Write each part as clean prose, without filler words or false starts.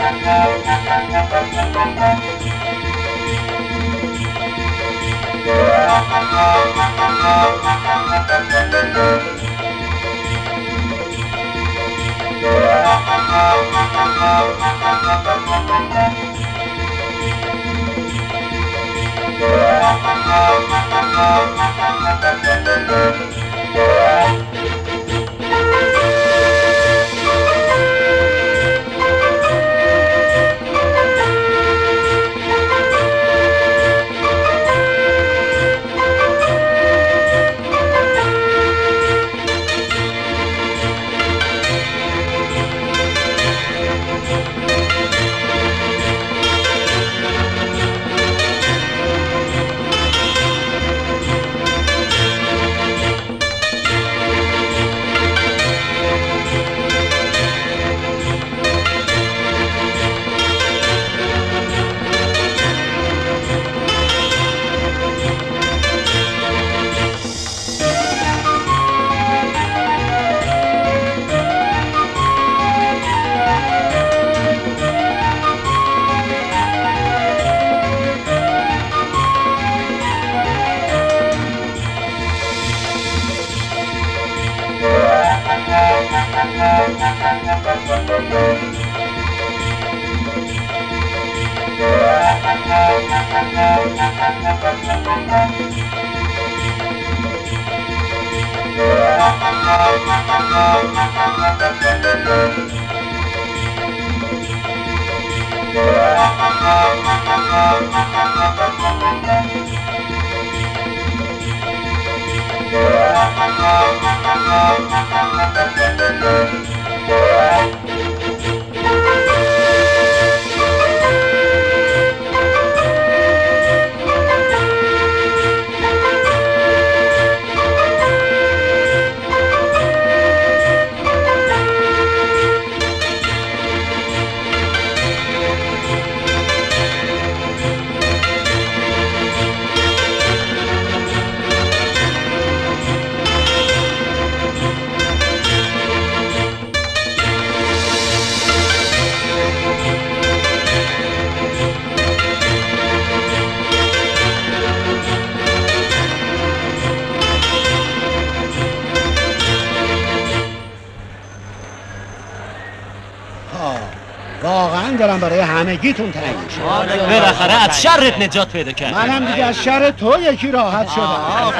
واقعا دارم برای همگیتون تنگ میشه. بالاخره از شرت نجات پیدا کردی. منم دیگه از شر تو یکی راحت شدم.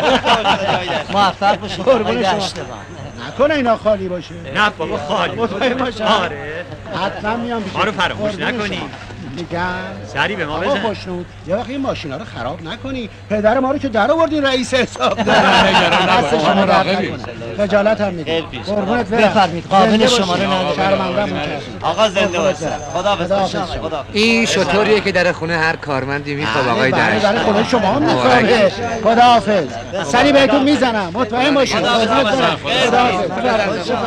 موفق باشی. قربون شما. نکنه اینا خالی باشه. نه بابا خالی باشه. آره حتما میام ما رو فراموش نکنی. میگم سری به ما بزن. خوشنود یه وقت این ماشینا رو خراب نکنی. پدر ما رو که در آوردین رئیس حساب ده. دست شما درد نکنه. خجالت هم میگه. قربونت برم. بفرمایید قابل شما رو ندارم. شرمنده‌ام می‌کردم. آقا زنده باشید. خداحافظ. این شطوریه که در خونه هر کارمندی میخواد آقای درش. برای خونه شما هم میخواد. خداحافظ. سری بهتون میزنم. مطمئن باشید. خداحافظ.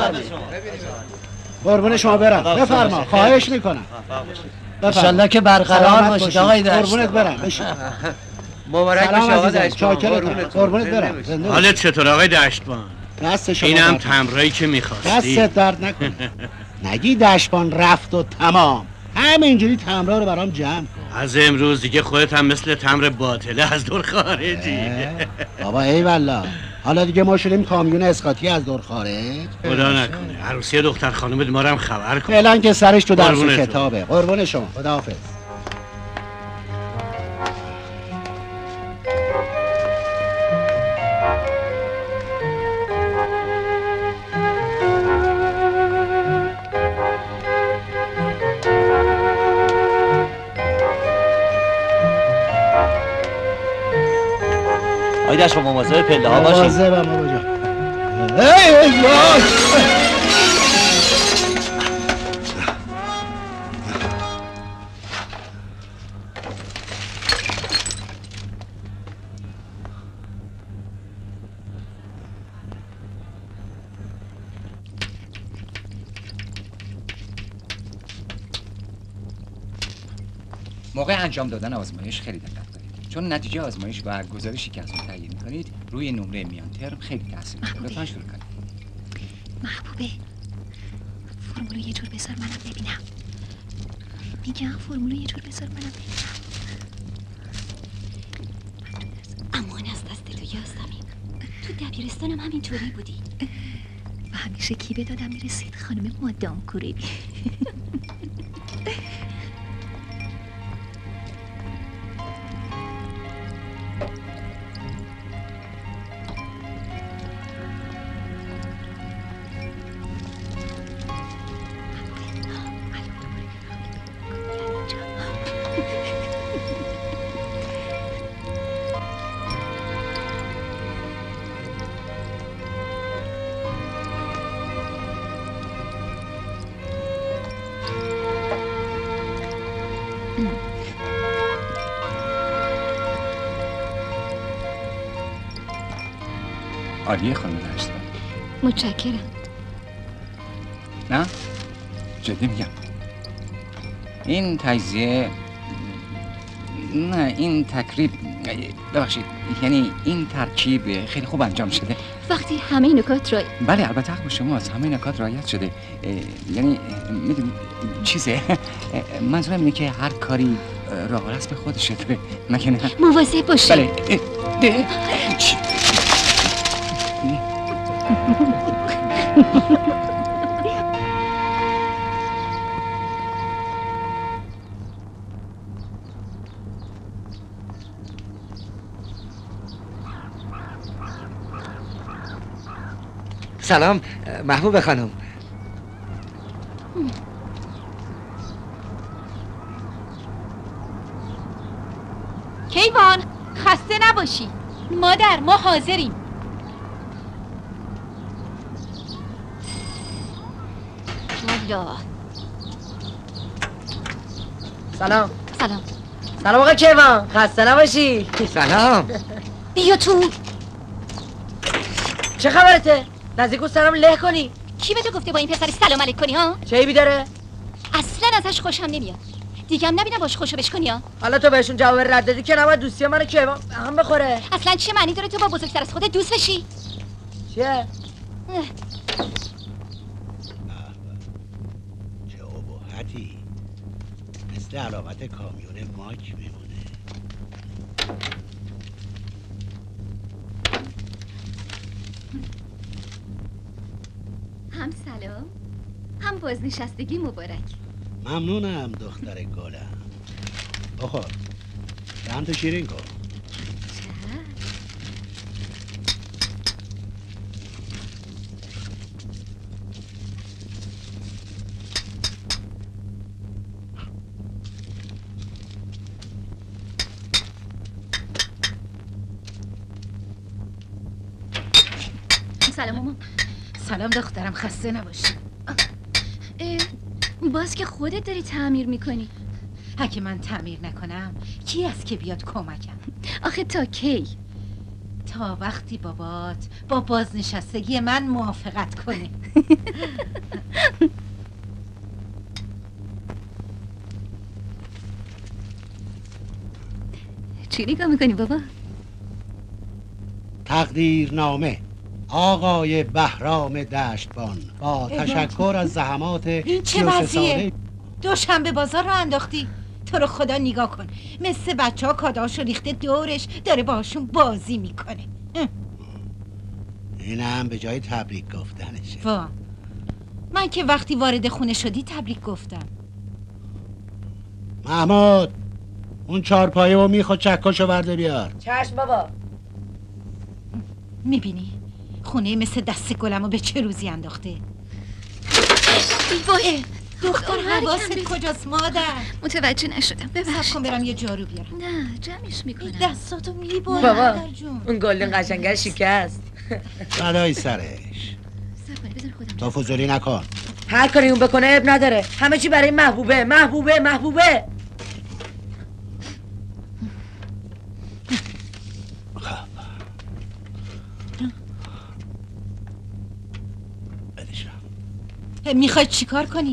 قربون شما برم. بفرما. خواهش میکنم. انشالله که برقرار باشید آقای دشت. قربونت برم. بشین. مبارک باشه آقا دشت. قربونت برم. حالت چطور آقای دشتبان؟ دست شما اینم تمرایی که میخواستی. دست درد نکن. نگی دشتبان رفت و تمام. همینجوری تمرا رو برام جمع کن. از امروز دیگه خودت هم مثل تمر باطله از دور خارجی. بابا ای والله. حالا دیگه ما شدیم کامیون اسقاطی از دور خارج. خدا نکنه عروسی دختر خانم ما رو هم خبر کن. فعلا که سرش تو درس کتابه. قربون شما. خداحافظ. آیدش با مواظب پله ها باشید. مواظبم بابا جان. ای وای. موقع انجام دادن آزمایش خیلی دقت کنید، چون نتیجه آزمایش و گزارشی که از اون تهیه می‌کنید روی نمره میان ترم خیلی تاثیر می‌ذاره. لطفاً شروع کنید. محبوبه فرمولو یه جور بذار منم ببینم. میگم فرمولو یه جور بذار منم بگم. امان از دست تو یاسمین، تو دبیرستانم همینطوری بودی و همیشه کی به دادم میرسید؟ خانم مادام کوری. عالیه خانم داشتم. متشکرم. نه جدی میگم این تجزیه، نه این تقریب، ببخشید یعنی این ترکیب خیلی خوب انجام شده. وقتی همه نکات رای بله البته حق با شماست، همه نکات رعایت شده. یعنی میدونی چیزه، منظورم اینه که هر کاری راه و رسم خودشه داره، مگه نه؟ مواظب باشی. بله. سلام محبوب خانم. کیوان خسته نباشی. مادر ما حاضریم. والا. سلام. سلام. سلام آقا کیوان، خسته نباشی. سلام. بیا تو. چه خبرته؟ نزدیک سلام له کنی. کی به تو گفته با این پسری سلام علیک کنی ها؟ چه عیبی داره؟ اصلا ازش خوشم نمیاد. دیگه هم نبینم باش خوشو بشکنی ها. حالا تو بهشون جواب رد دادی که نباید دوستی منو کیوان هم بخوره. اصلا چه معنی داره تو با بزرگتر از خودت دوست بشی؟ چیه؟ چه ابهتی، مثل علامت کامیون ماک میمونه. هم سلام، هم بازنشستگی مبارک. ممنونم دختر گلم. بخور، چند تا شیرین کن. سلام مامان. سلام دخترم، خسته نباشی. باز که خودت داری تعمیر میکنی. اگه من تعمیر نکنم کی است که بیاد کمکم؟ آخه تا کی؟ تا وقتی بابات با بازنشستگی من موافقت کنه. چی نگاه میکنی بابا؟ تقدیرنامه آقای بهرام دشتبان با تشکر از زحمات این چه 33 وضعیه؟ ساله. دوشنبه بازار رو انداختی. تو رو خدا نگاه کن، مثل بچه ها کاداشو ریخته دورش، داره باشون بازی میکنه. این هم به جای تبریک گفتنشه. وا، من که وقتی وارد خونه شدی تبریک گفتم. محمود اون چارپایه و میخواد چکاشو برده بیار. چشم بابا. میبینی خونه مثل دست گلمو به چه روزی انداخته. وای دختر حواست کجاست مادر؟ متوجه نشدم، صبر ببخشید. کن برم یه جارو بیارم. نه جمعش میکنم. این دستاتو میبرم بابا مادر جون. اون گلدن قشنگه شکست. بلای سرش. صبر کنی بذار خودم. تا فضولی نکن. هر کاری اون بکنه اب نداره، همه چی برای محبوبه محبوبه محبوبه. میخوای چیکار کنی؟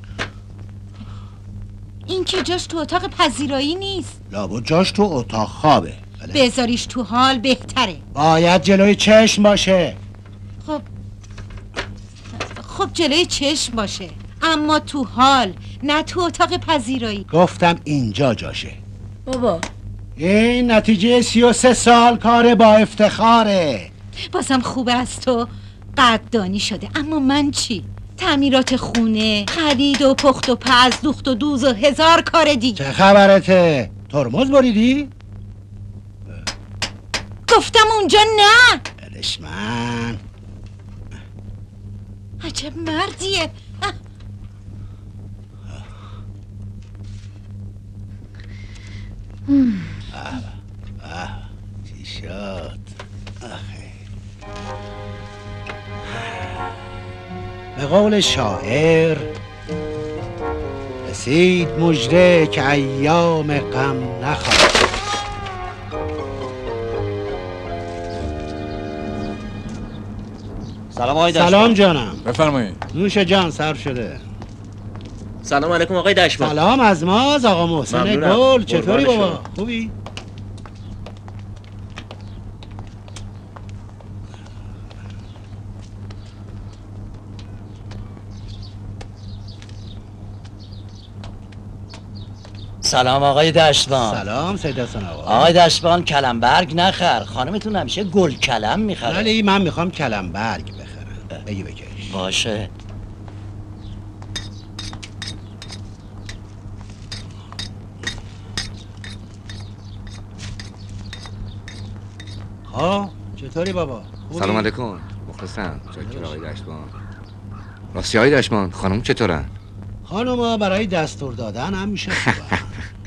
این که جاش تو اتاق پذیرایی نیست. لابد جاش تو اتاق خوابه. بله. بذاریش تو حال بهتره. باید جلوی چشم باشه. خب جلوی چشم باشه، اما تو حال نه تو اتاق پذیرایی. گفتم اینجا جاشه. بابا این نتیجه 33 سال کار با افتخاره. بازم خوبه از تو قدردانی شده، اما من چی؟ تعمیرات خونه، خرید و پخت و پز، دوخت و دوز و هزار کار دیگه. چه خبرته؟ ترمز بریدی؟ گفتم اونجا نه. بدش من. عجب مردیه. چی شد؟ به قول شاعر رسید مژده که ایام غم نخواهد. سلام آقای سلام جانم. بفرمایید. نوش جان سرف شده. سلام علیکم آقای دشمان. سلام از ماز آقا محسن ممنونم. گل. چطوری قربان بابا؟ شما. خوبی؟ سلام آقای دشتبان. سلام سید حسن آقا. آقای دشتبان کلمبرگ نخر، خانمتون همیشه گل کلم میخره. ولی من میخوام کلمبرگ بخرم. بگی بکش. باشه. ها چطوری بابا؟ خوبی؟ سلام علیکم. مخلصم. چاکر آقای دشتبان. راستی آقای دشتبان خانم چطورن؟ خانوما برای دستور دادن همیشه خوبه.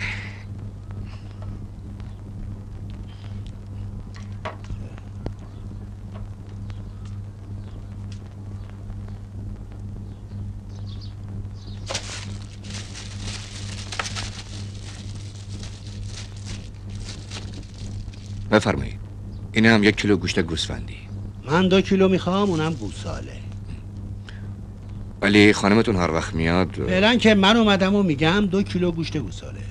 بفرمایید. این هم 1 کیلو گوشت گوسفندی. من 2 کیلو میخوام، اونم گوساله. ولی خانمتون هر وقت میاد فعلا که من اومدم و میگم 2 کیلو گوشت گوساله.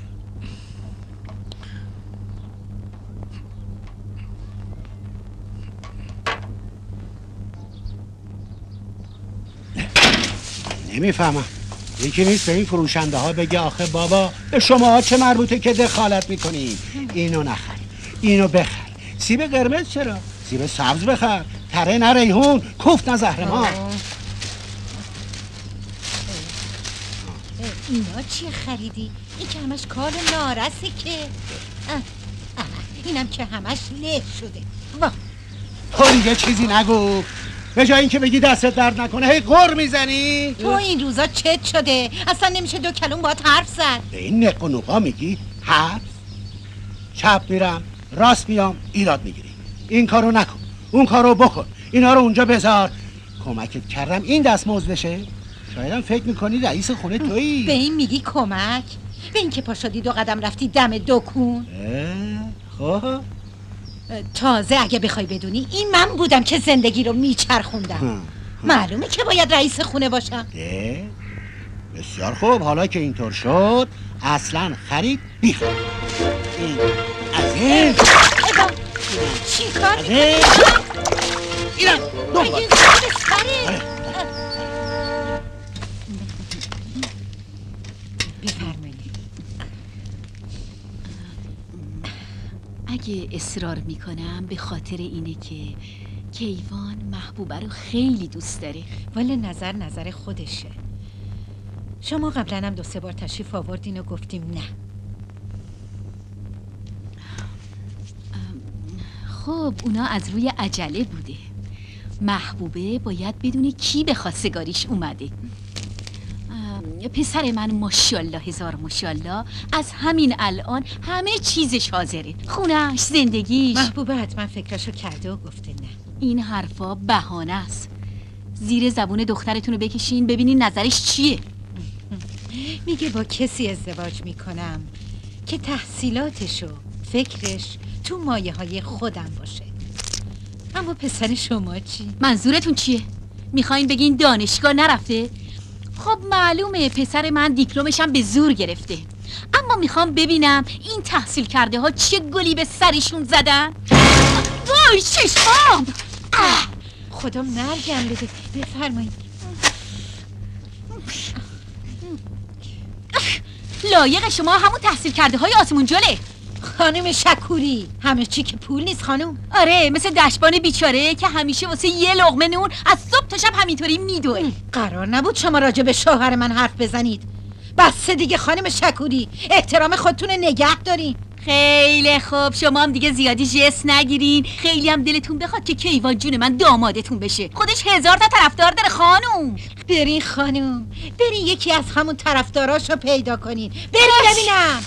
نمیفهمم یکی نیست به این فروشنده ها بگه آخه بابا به شما چه مربوطه که دخالت میکنین؟ اینو نخر، اینو بخر. سیب قرمز چرا؟ سیب سبز بخر. تره نه ریحون، کوفت نه زهرمار. اینا چی خریدی؟ این که همش کار نارسه که. اینم که همش له شده. واه تو دیگه چیزی نگو. به جای اینکه بگی دستت درد نکنه هی غر میزنی. تو این روزا چت شده، اصلا نمیشه 2 کلمه باهات حرف زد. به این نق و نقا میگی حرف؟ چپ میرم راست میام ایراد میگیری. این کارو نکن، اون کارو بکن، اینا رو اونجا بذار. کمکت کردم این دستمزد بشه. شایدم فکر میکنی رئیس خونه تویی. به این میگی کمک؟ به این که پا شدی 2 قدم رفتی دم دکون. خب تازه اگه بخوای بدونی این من بودم که زندگی رو میچرخوندم. معلومه که باید رئیس خونه باشم. بسیار خوب. حالا که اینطور شد اصلا خرید بیخواد. این از این چی کار میکنی؟ اینم دنبال. بفرمایید. اگه اصرار میکنم به خاطر اینه که کیوان محبوبه رو خیلی دوست داره. والا نظر خودشه. شما قبلا هم 2-3 بار تشریف آوردین و گفتیم نه. خب اونا از روی عجله بوده. محبوبه باید بدونه کی به خواستگاریش اومده. پسر من ماشاءالله هزار ماشاءالله از همین الان همه چیزش حاضره، خونهش، زندگیش. محبوبه حتما فکرشو کرده و گفته نه. این حرفا بهانه است. زیر زبون دخترتون رو بکشین ببینین نظرش چیه. میگه با کسی ازدواج میکنم که تحصیلاتش و فکرش تو مایه های خودم باشه. اما پسر شما چی؟ منظورتون چیه؟ میخواین بگین دانشگاه نرفته؟ خب معلومه پسر من دیپلمشم به زور گرفته، اما میخوام ببینم این تحصیل کرده ها چه گلی به سرشون زدن. وای چشمام! خدا مرگم بده. بفرمایید. لایق شما همون تحصیل کرده های آسمون جله. خانم شکوری، همه چی که پول نیست خانم. آره، مثل دشبان بیچاره که همیشه واسه یه لقمه نون از صبح تا شب همینطوری میدوه. قرار نبود شما راجع به شوهر من حرف بزنید. بس دیگه خانم شکوری، احترام خودتون نگه دارین. خیلی خوب، شما هم دیگه زیادی جس نگیرین. خیلی هم دلتون بخواد که کیوان جون من دامادتون بشه. خودش 1000 تا طرفدار داره خانوم. برین خانوم، برین یکی از همون طرفداراشو پیدا کنین. برین ببینم.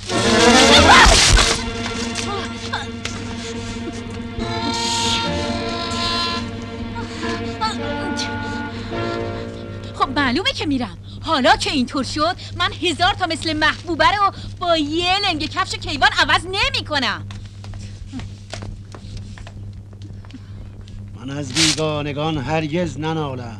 خب معلومه که میرم. حالا که اینطور شد من 1000 تا مثل محبوبه رو با یه لنگ کفش کیوان عوض نمی کنم. من از بیگانگان هرگز ننالم.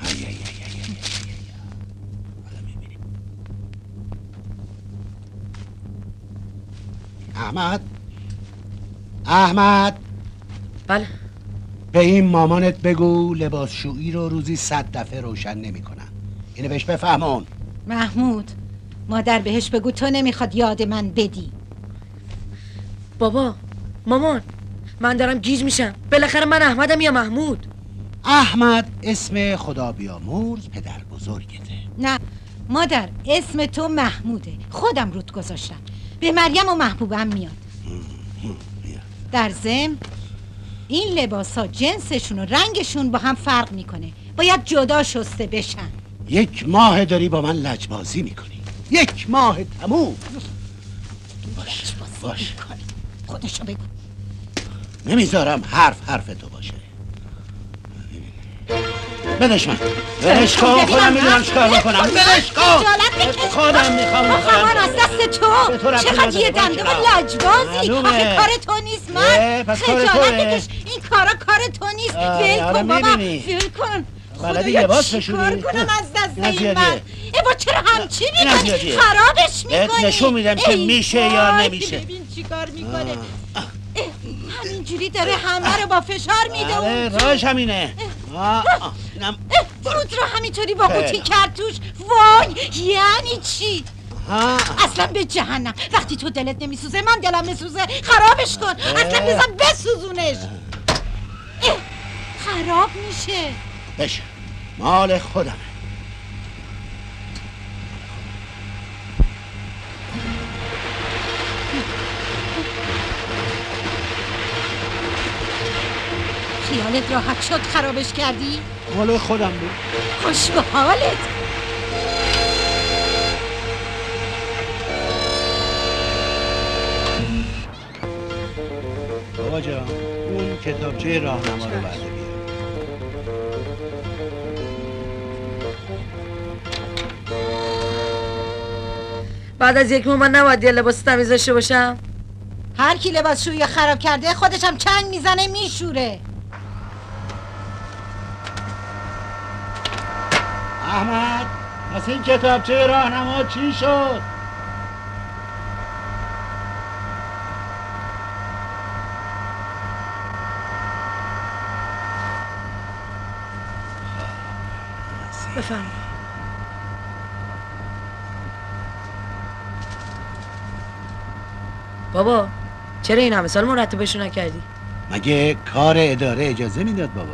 احمد بله. به این مامانت بگو لباسشویی رو روزی 100 دفعه روشن نمی کنن. اینو بهش بفهمون. محمود، مادر بهش بگو تو نمیخواد یاد من بدی. بابا، مامان، من دارم گیج میشم. بالاخره من احمدم یا محمود؟ احمد اسم خدا بیامرز پدر بزرگته. نه مادر، اسم تو محموده. خودم رود گذاشتم. به مریم و محبوبم میاد. در ضمن این لباس ها جنسشون و رنگشون با هم فرق میکنه. باید جدا شسته بشن. 1 ماه داری با من لجبازی میکنی. 1 ماه تموم. باش خودشو بگو. نمیذارم حرف تو باشه. بدش من. بدش کن. خودم میدونم چیکار بکنم. بدش کن. خودم میخوام. من از دست تو چقدر یه دنده و لجبازی. آخه کار تو نیست. من خجالت بکش. این کار تو نیست. ول کن بابا، ول کن. خدایا چیکار کنم از دست این من؟ با چرا همچی میکنی؟ خرابش میکنی. نشون میدم که میشه یا نمیشه. ببین چیکار میکنه. همینجوری داره همه رو با فشار میده. آره راهش همینه. رود رو همینطوری با قوطی کرد توش. وای یعنی چی؟ اصلا به جهنم. وقتی تو دلت نمیسوزه من دلم میسوزه. خرابش کن. اصلا بزن بسوزونش. خراب میشه. بشه مال خودمه. خیالت راحت شد خرابش کردی؟ مال خودم بود. خوش به حالت. بابا جان اون کتابچه راهنما رو برده بیار. بعد از 1 ماه من نباید یه لباس تمیز داشته باشم؟ هر کی لباس شویی خراب کرده خودش هم چنگ میزنه میشوره. احمد پس این کتابچه راهنما چی شد؟ بفهم. بابا چرا این همه سال مرتبشو نکردی؟ مگه کار اداره اجازه میداد بابا؟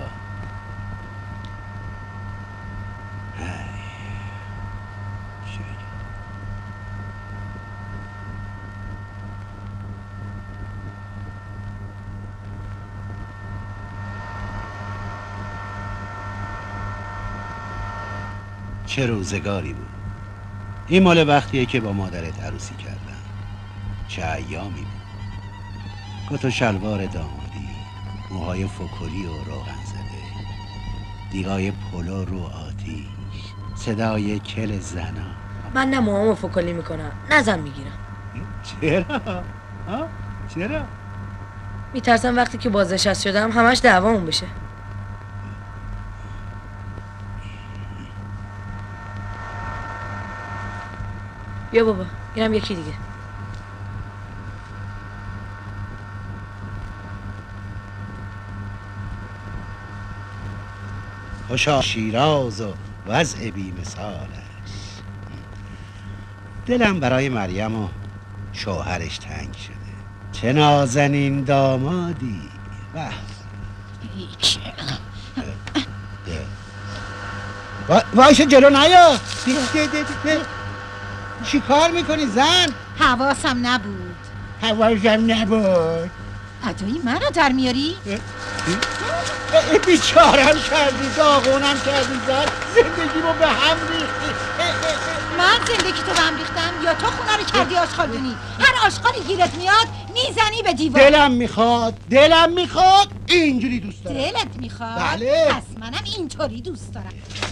چه روزگاری بود. این مال وقتیه که با مادرت عروسی کردم. چه ایامی بود. کت و شلوار دامادی، موهای فکلی و روغن زده، دیگای پلو رو آتیش، صدای کل زنا. من نه موهامو فکلی میکنم نه زن میگیرم. چرا؟ چرا؟ میترسم وقتی که بازنشسته شدم همش دعوامون بشه. بیا بابا اینم یکی دیگه. خوشا شیراز و وضع بی مثالش. دلم برای مریم و شوهرش تنگ شده. چه نازنین دامادی. وایشه جلو نیا. چی کار میکنی زن؟ حواسم نبود. حواسم نبود. ادایی منو در میاری؟ بیچارم کردی، داغونم کردی زن. زندگیمو به هم ریختی. من زندگی تو به هم ریختم یا تو خونه رو کردی آشغالدونی؟ هر آشغالی گیرت میاد میزنی به دیوار. دلم میخواد اینجوری دوست دارم. دلت میخواد؟ بله. پس منم اینطوری دوست دارم.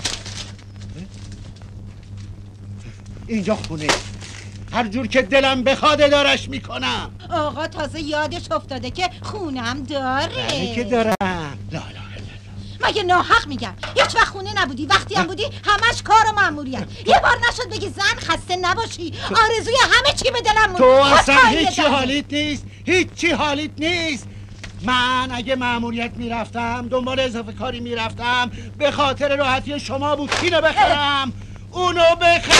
اینجا خونه، هر جور که دلم بخواد ادارش میکنم. آقا تازه یادش افتاده که خونم داره. بله که دارم. لا مگه ناحق میگم؟ هیچ وقت خونه نبودی، وقتی هم بودی همش کار و مأموریت. یه بار نشد بگی زن خسته نباشی. آرزوی همه چی به دلم موند. تو اصلا هیچی حالیت نیست. من اگه مأموریت میرفتم دنبال اضافه کاری میرفتم به خاطر راحتی شما بود اینو بخرم اونو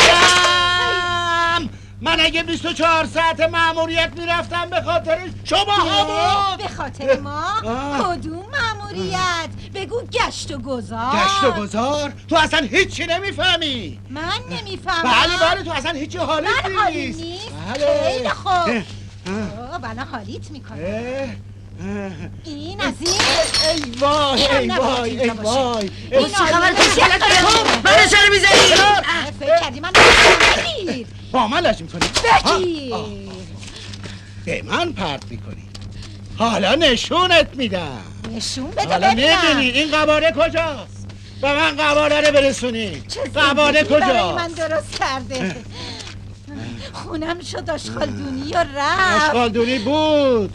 بخرم. من اگه 24 ساعت مأموریت میرفتم به خاطر شما ها بود. به خاطر ما؟ کدوم مأموریت؟ بگو گشت و گذار. گشت و گذار؟ تو اصلا هیچی نمیفهمی. من نمیفهمم. بله تو اصلا هیچی حالیت نیست. من حالیت نیست؟ بله. خیلی خوب. بله حالیت میکنه. این از این؟ ای وای این چه خبر کشکلت داره؟ منو چرا میزنی؟ فکر کردی من بگیر. با من لج میکنی؟ بگیر. به من پرت میکنی. حالا نشونت میدم. نشون بده حالا ببینم. میبینی این قواره کجاست؟ به من قواره رو برسونی. قواره کجاست؟ برای من درست کرده. خونم شد آشغالدونی و رفت. آشغالدونی بود.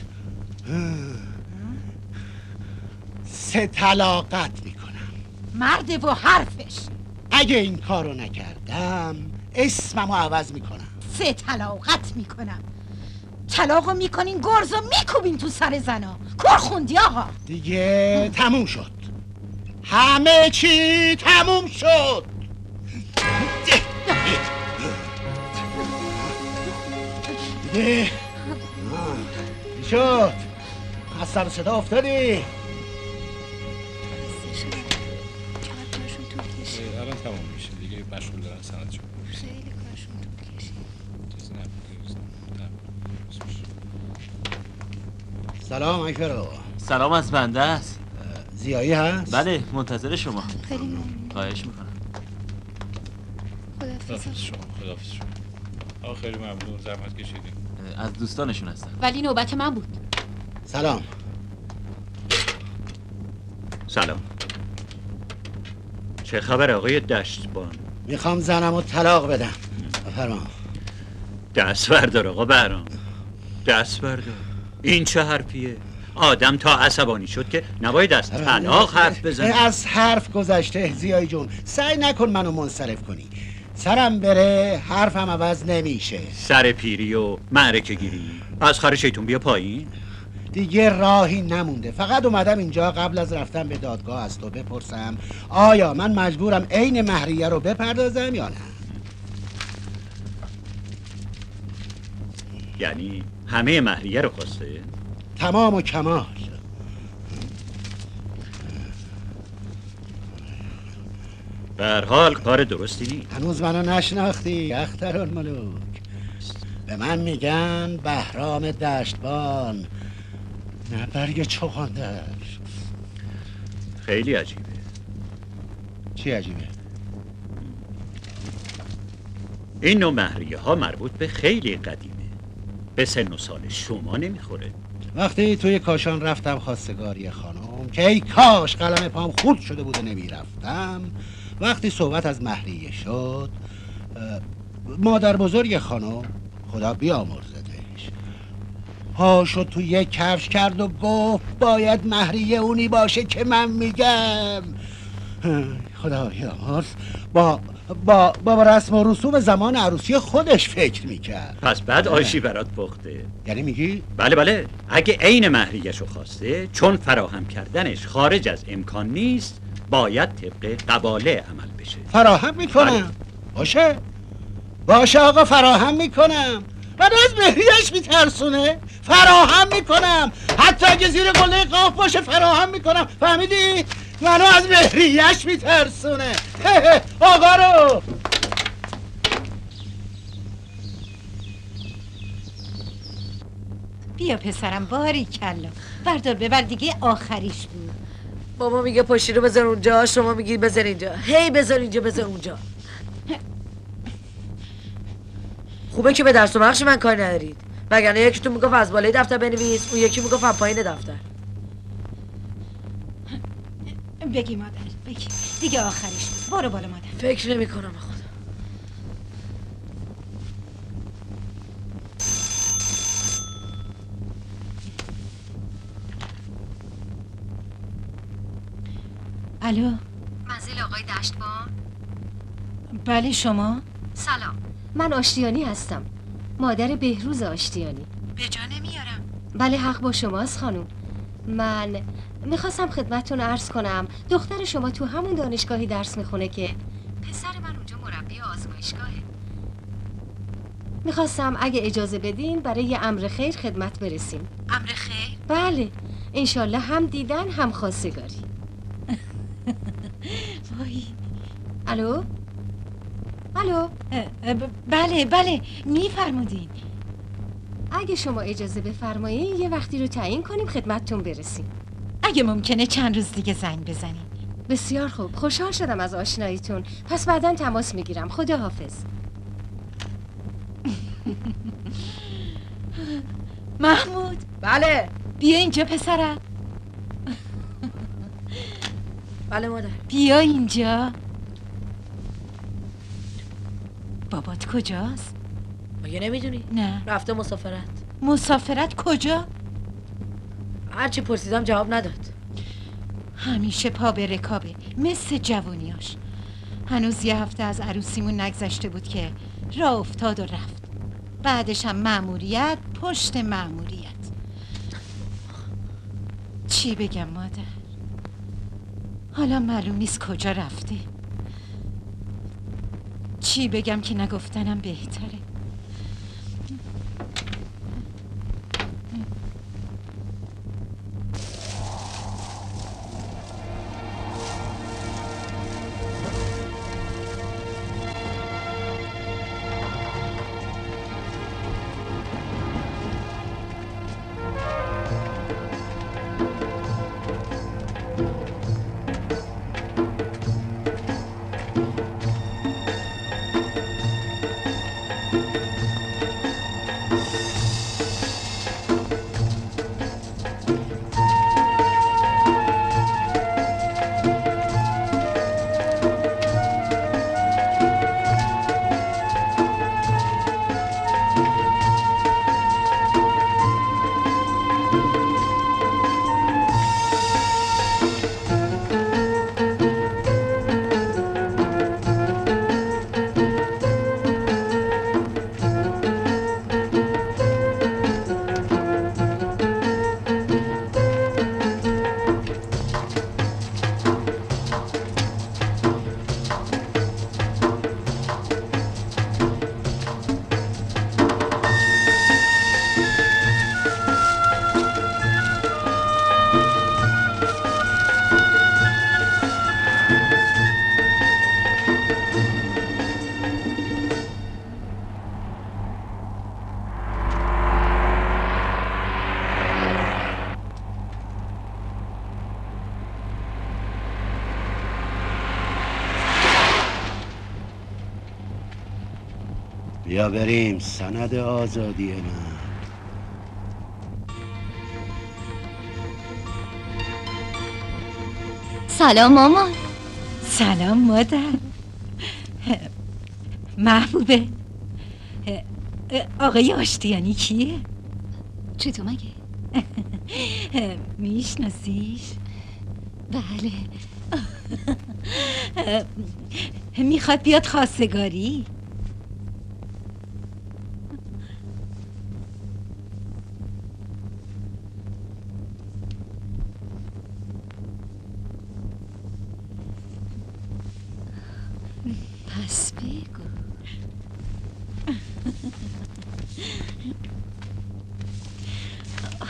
3 طلاقت میکنم. مرده و حرفش. اگه این کارو نکردم اسممو عوض میکنم. 3 طلاقت میکنم. طلاقو میکنین گرزو میکوبین تو سر زنا. کار خوندی آقا. دیگه تموم شد. همه چی تموم شد. دیگه شد. از سر صدا افتادی. الان تمام میشه دیگه، مشغول دارن سندشون. خیلی کارشون طول کشید. سلام اکبر. سلام از بنده است. زیایی هست؟ بله منتظر شما. خیلی ممنون. خواهش میکنم. خداحافظ شما. آقا خیلی ممنون، زحمت کشیدین. از دوستانشون هستم. ولی نوبت من بود. سلام. چه خبر آقای دشتبان؟ میخوام زنمو طلاق بدم. بفرما. دست بردار آقا بهرام، دست بردار. این چه حرفیه؟ آدم تا عصبانی شد که نباید از طلاق حرف بزنه. از حرف گذشته زیایی جون، سعی نکن منو منصرف کنی. سرم بره حرفم عوض نمیشه. سر پیری و معرکه گیری از خر شیطون بیا پایین. دیگه راهی نمونده. فقط اومدم اینجا قبل از رفتن به دادگاه از تو بپرسم آیا من مجبورم عین مهریه رو بپردازم یا نه. یعنی همه مهریه رو خواسته؟ تمام و کمال. به هر حال کار درستی نیست. هنوز منو نشناختی اخترالملوک. به من میگن بهرام دشتبان، نه برگ چغندر. خیلی عجیبه. چی عجیبه؟ این نوع مهریه ها مربوط به خیلی قدیمه، به سن و سال شما نمیخوره. وقتی توی کاشان رفتم خواستگاری خانم که ای کاش قلم پام خورد شده بود و نمیرفتم، وقتی صحبت از مهریه شد مادر بزرگ خانم خدا بیامرزدش پا شد تو یک کفش کرد و گفت باید مهریه اونی باشه که من میگم. خدا بیامرز با رسم و رسوم زمان عروسی خودش فکر میکرد. پس بعد آشی برات پخته. یعنی میگی؟ بله اگه عین مهریه‌شو خواسته، چون فراهم کردنش خارج از امکان نیست، باید طبق قباله عمل بشه. فراهم میکنم. باشه باشه آقا فراهم میکنم. من از مهریه‌اش میترسونه، فراهم میکنم. حتی اگه زیر قله قاف باشه فراهم میکنم. فهمیدی؟ منو از مهریه‌اش میترسونه. آقا رو بیا پسرم، باری کلا بردار ببر دیگه، آخریش بود. بابا میگه پشتی رو بذار اونجا، شما میگی بذار اینجا. هی بذار اینجا بذار اونجا. خوبه که به درس و بخش من کار ندارید، وگرنه یکیتون میگفت از بالای دفتر بنویس، اون یکی میگفت از پایین دفتر. بگی مادر، بگی دیگه آخریش بود. برو بالا مادر. فکر نمی کنم خدا. الو. منزل آقای دشتبان؟ بله شما؟ سلام، من آشتیانی هستم، مادر بهروز آشتیانی. به جا نمیارم. بله حق با شماست خانم. من میخواستم خدمتتون عرض کنم دختر شما تو همون دانشگاهی درس میخونه که پسر من اونجا مربی آزمایشگاهه. میخواستم اگه اجازه بدین برای امر خیر خدمت برسیم. امر خیر؟ بله، انشالله هم دیدن هم خواستگاری. وای. الو؟ الو؟ بله میفرمودین. اگه شما اجازه بفرمایید یه وقتی رو تعیین کنیم خدمتتون برسیم. اگه ممکنه چند روز دیگه زنگ بزنین. بسیار خوب، خوشحال شدم از آشناییتون. پس بعداً تماس میگیرم. خدا حافظ. محمود. بله. بیا اینجا پسرم. بله مادر. بیا اینجا. بابات کجاست؟ مگه نمیدونی؟ نه. رفته مسافرت. مسافرت کجا؟ هرچی پرسیدم جواب نداد. همیشه پا به رکابه مثل جوونیاش. هنوز یه هفته از عروسیمون نگذشته بود که راه افتاد و رفت. بعدش هم مأموریت پشت مأموریت. چی بگم مادر؟ حالا معلوم نیست کجا رفته. چی بگم که نگفتنم بهتره. بیا بریم سند آزادی من. سلام مامان. سلام مادر. محبوبه، آقای آشتیانی کیه؟ چطور مگه؟ میشناسیش؟ بله. میخواد بیاد خواستگاری. پس بگو.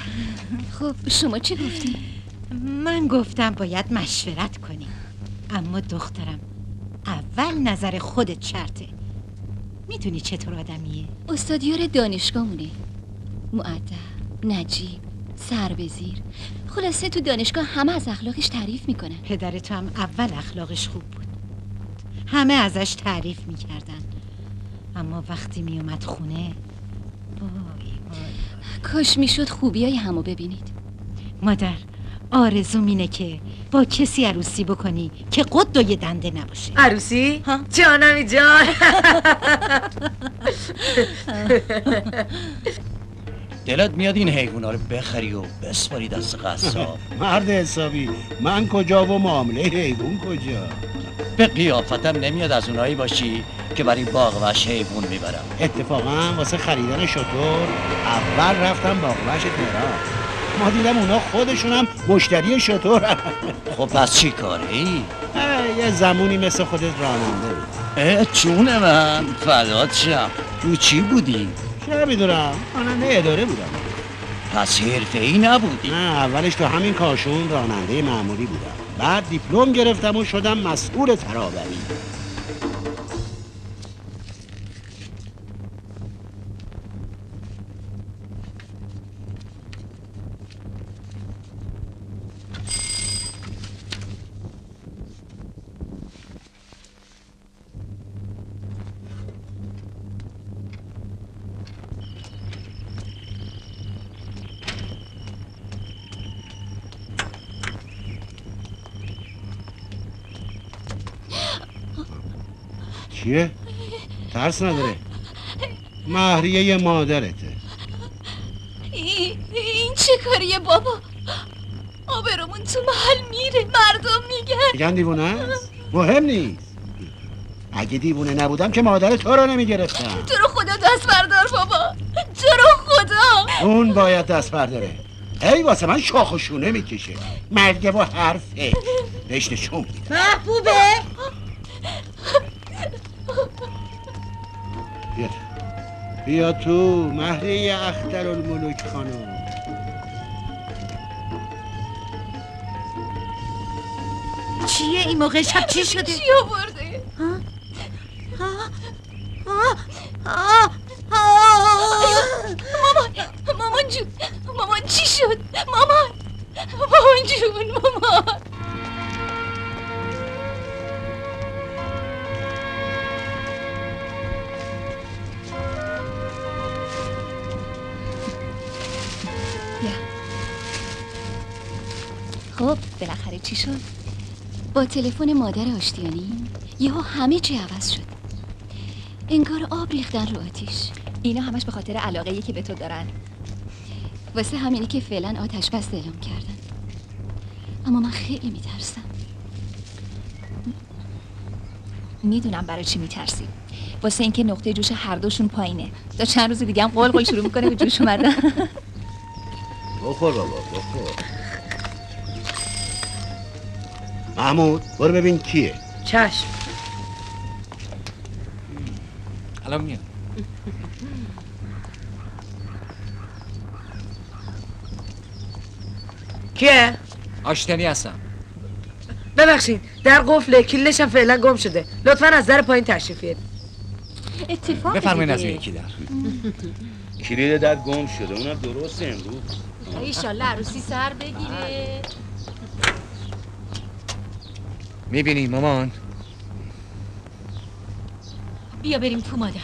خب شما چی گفتی؟ من گفتم باید مشورت کنیم، اما دخترم اول نظر خودت شرطه. میتونی چطور آدمیه؟ استادیار دانشگاهمونه، مؤدب، نجیب، سر به زیر. خلاصه تو دانشگاه همه از اخلاقش تعریف میکنن. پدر تو هم اول اخلاقش خوب بود، همه ازش تعریف میکردن، اما وقتی میومد خونه وای وای. کاش میشد خوبیای همو ببینید. مادر آرزوم اینه که با کسی عروسی بکنی که قد و یه دنده نباشه. عروسی؟ جانمی جان. دلت میاد این حیوونا رو بخری و بسپاری دست قصاب؟ مرد حسابی، من کجا و معامله حیوون کجا؟ به قیافتم نمیاد از اونایی باشی که برای باغوش حیوون میبرم. اتفاقا واسه خریدن شتر اول رفتم باغوش تهران، ما دیدم اونا خودشون هم مشتری شتر. خب پس چی کاری؟ یه زمونی مثل خودت راننده بود. چونه من فدات شم. تو چی بودی؟ چه میدونم، راننده اداره بودم. پس حرفه‌ای نبودی؟ نه، اولش تو همین کاشون راننده معمولی بودم، بعد دیپلم گرفتم و شدم مسئول ترابری. چیه؟ ترس نداره، مهریه مادرته. این چه کاریه بابا؟ آبرومون تو محل میره، مردم میگن دیوونه است؟ مهم نیست. اگه دیوونه نبودم که مادر تو رو نمیگرفتم. تو رو خدا دست بردار بابا، تو رو خدا. اون باید دست برداره. ای واسه من شاخ و شونه میکشه، مرگه و حرفه. بهش نشون میدم. محبوبه بیا تو مهریه اخترالملوک خانم. چیه این موقع شب؟ چی شده؟ چی آورده؟ مامان چی شد؟ مامان جون مامان. خب بالاخره چی شد؟ با تلفن مادر آشتیانی یهو همه چی عوض شد. انگار آب ریختن رو آتیش. اینا همش به خاطر علاقه‌ای که به تو دارن. واسه همینی که فعلا آتش بس اعلام کردن. اما من خیلی میترسم. میدونم برای چی میترسی. واسه اینکه نقطه جوش هر دوشون پایینه. تا چند روز دیگه هم قلقل شروع میکنه به جوش اومدن. بخور بابا بخور. محمود برو ببین کیه. چشم. الان میاد. کیه؟ آشتیانی هستم. ببخشید در قفله، کلیدش هم فعلا گم شده. لطفاً از در پایین تشریف بیارید. اتفاق بفرمایید از یکی در. کلید در گم شده، اونم درست امروز. ایشالله عروسی سر بگیره. میبینی مامان؟ بیا بریم تو مادر.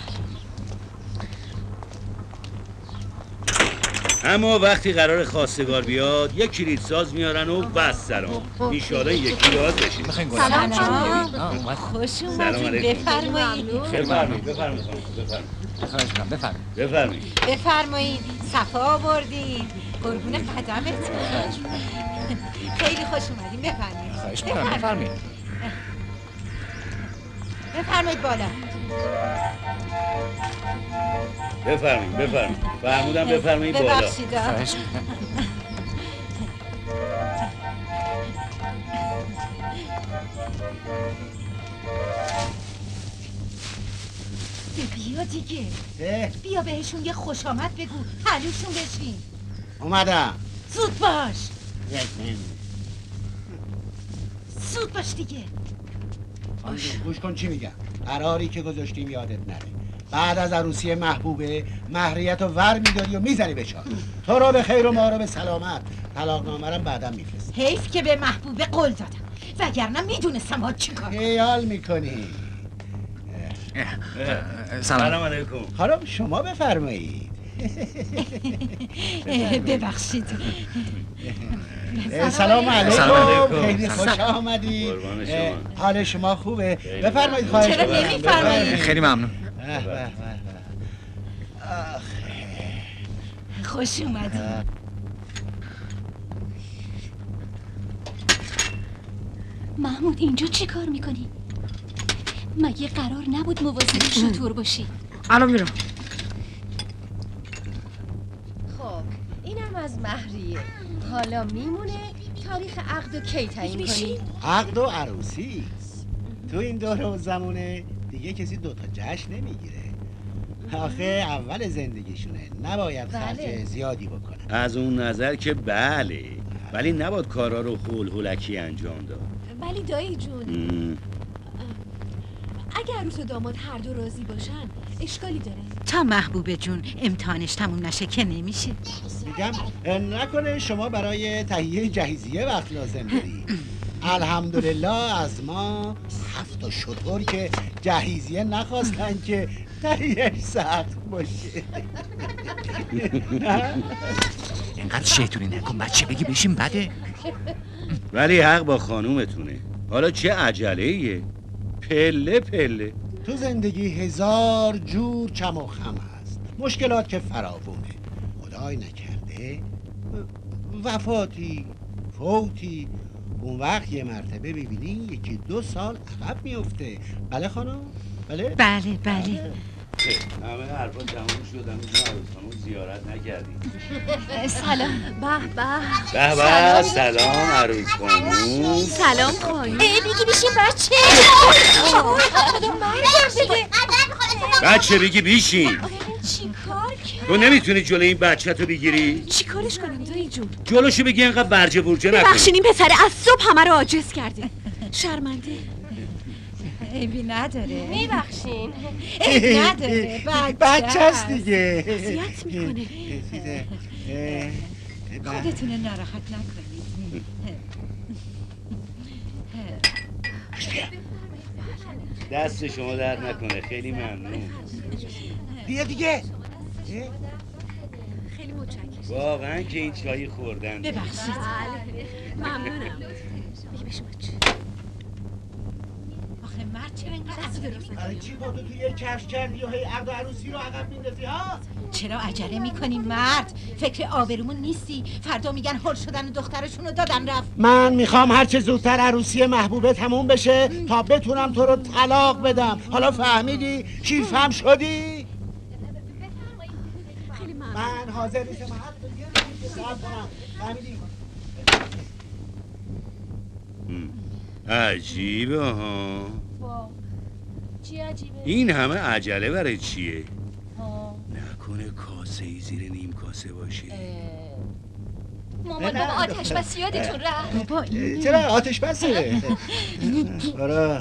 اما وقتی قرار خواستگار بیاد یک کلید ساز میارن و بس سلام. ایشالا یکی راز بشید. سلام. خوش اومدید. بفرمایید. بفرمایید. صفا آوردین. قربون قدمتون. خیلی خوش اومدین. بفرمایید. خواهش می‌کنم. بفرمایید. بفرمایید بالا. بفرمایید. فرمودم بفرمایید بالا. ببخشید. خواهش می‌کنم. بیا دیگه. بیا بهشون یه خوش آمد بگو. حلوشون بشین. اومدم. زود باش. زود باش دیگه. گوش کن چی میگم. قراری که گذاشتیم یادت نره. بعد از عروسی محبوبه مهریت رو ور میداری و میزنی به چار. تو رو به خیر و ما رو به سلامت. طلاقنامه رو بعدم میفرست. حیف که به محبوبه قول دادم وگرنه میدونستم ها چی کار. خیال میکنی. سلام علیکم. خانم شما بفرمایید. ببخشید. سلام علیکم. علیکم. خیلی خوش آمدید. قربان شما. حال شما خوبه؟ بفرمایید خواهش چرا می‌کنم. نمی‌فرمایید؟ خیلی ممنون. خوش اومدید. محمود اینجا چی کار میکنی؟ مگه قرار نبود مواظب شطور باشی؟ الان میرم. خب اینم از مهریه. حالا میمونه تاریخ عقد و کی تعیین کنی؟ عقد و عروسی. تو این دوره و زمونه دیگه کسی دوتا جشن نمیگیره. آخه اول زندگیشونه، نباید خرج بله. زیادی بکنه. از اون نظر که بله، ولی نباید کارا رو هولکی انجام داد. ولی دایی جون اگه عروس و داماد هر دو راضی باشن اشکالی داره؟ تا محبوبه جون امتحانش تموم نشه که نمیشه. میگم نکنه شما برای تهیه جهیزیه وقت لازم داری. الحمدلله از ما 7 شطور که جهیزیه نخواستن که تهیهش سخت باشه. اینقدر شیطونی نکن بچه بگی بشین بده. ولی حق با خانومتونه. حالا چه عجله‌ایه؟ پله پله. تو زندگی 1000 جور چم و خم هست. مشکلات که فراوونه. خدای نکرده وفاتی، فوتی، اون وقت یه مرتبه ببینی 1-2 سال عقب میفته. بله خانم؟ بله؟ بله بله. همه حرفا تموم شد. هنوز عروس خانم زیارت نکردیم. سلام. به به. به به. سلام عروس خانم. سلام خانم. بگی بشین بچه. بچه بگی بیشین. چی کار کرد؟ تو نمیتونی جلو این بچه تو بگیری؟ چی کارش کنیم دایی جون؟ جلوشو بگی اینقدر برجه برجه نکنی. ببخشین این پسر از صبح همه رو عاجز کرده. شرمنده. عیبی نداره. میبخشین. عیبی نداره. بچه هست دیگه. اذیت میکنه. خودتونه ناراحت نکنید. دست شما درد نکنه. خیلی ممنون. بیا دیگه. خیلی متشکرم. واقعا که این چایی خوردن. ببخشید. ممنونم. بگی بشین بچه. آخه مرد چرا اینقدر عصبی برای چی با تو توی کفش کردی و هی عقد و عروسی رو عقب میندازی ها؟ چرا عجله میکنی مرد؟ فکر آبرومون نیستی؟ فردا میگن هول شدن و دخترشون رو دادن رفت. من میخوام هرچه زودتر عروسی محبوبه تموم بشه تا بتونم تو رو طلاق بدم. حالا فهمیدی؟ شیفهم شدی؟ من حاضر نیستم حتی یه روزی صبر کنم. فهمیدی؟ عجیبه ها. چی عجیبه؟ این همه عجله برای چیه؟ نکنه کاسه ای زیر نیم کاسه باشه. مامان بابا آتش بس یادتون رفت. چرا آتش بسه؟ برو.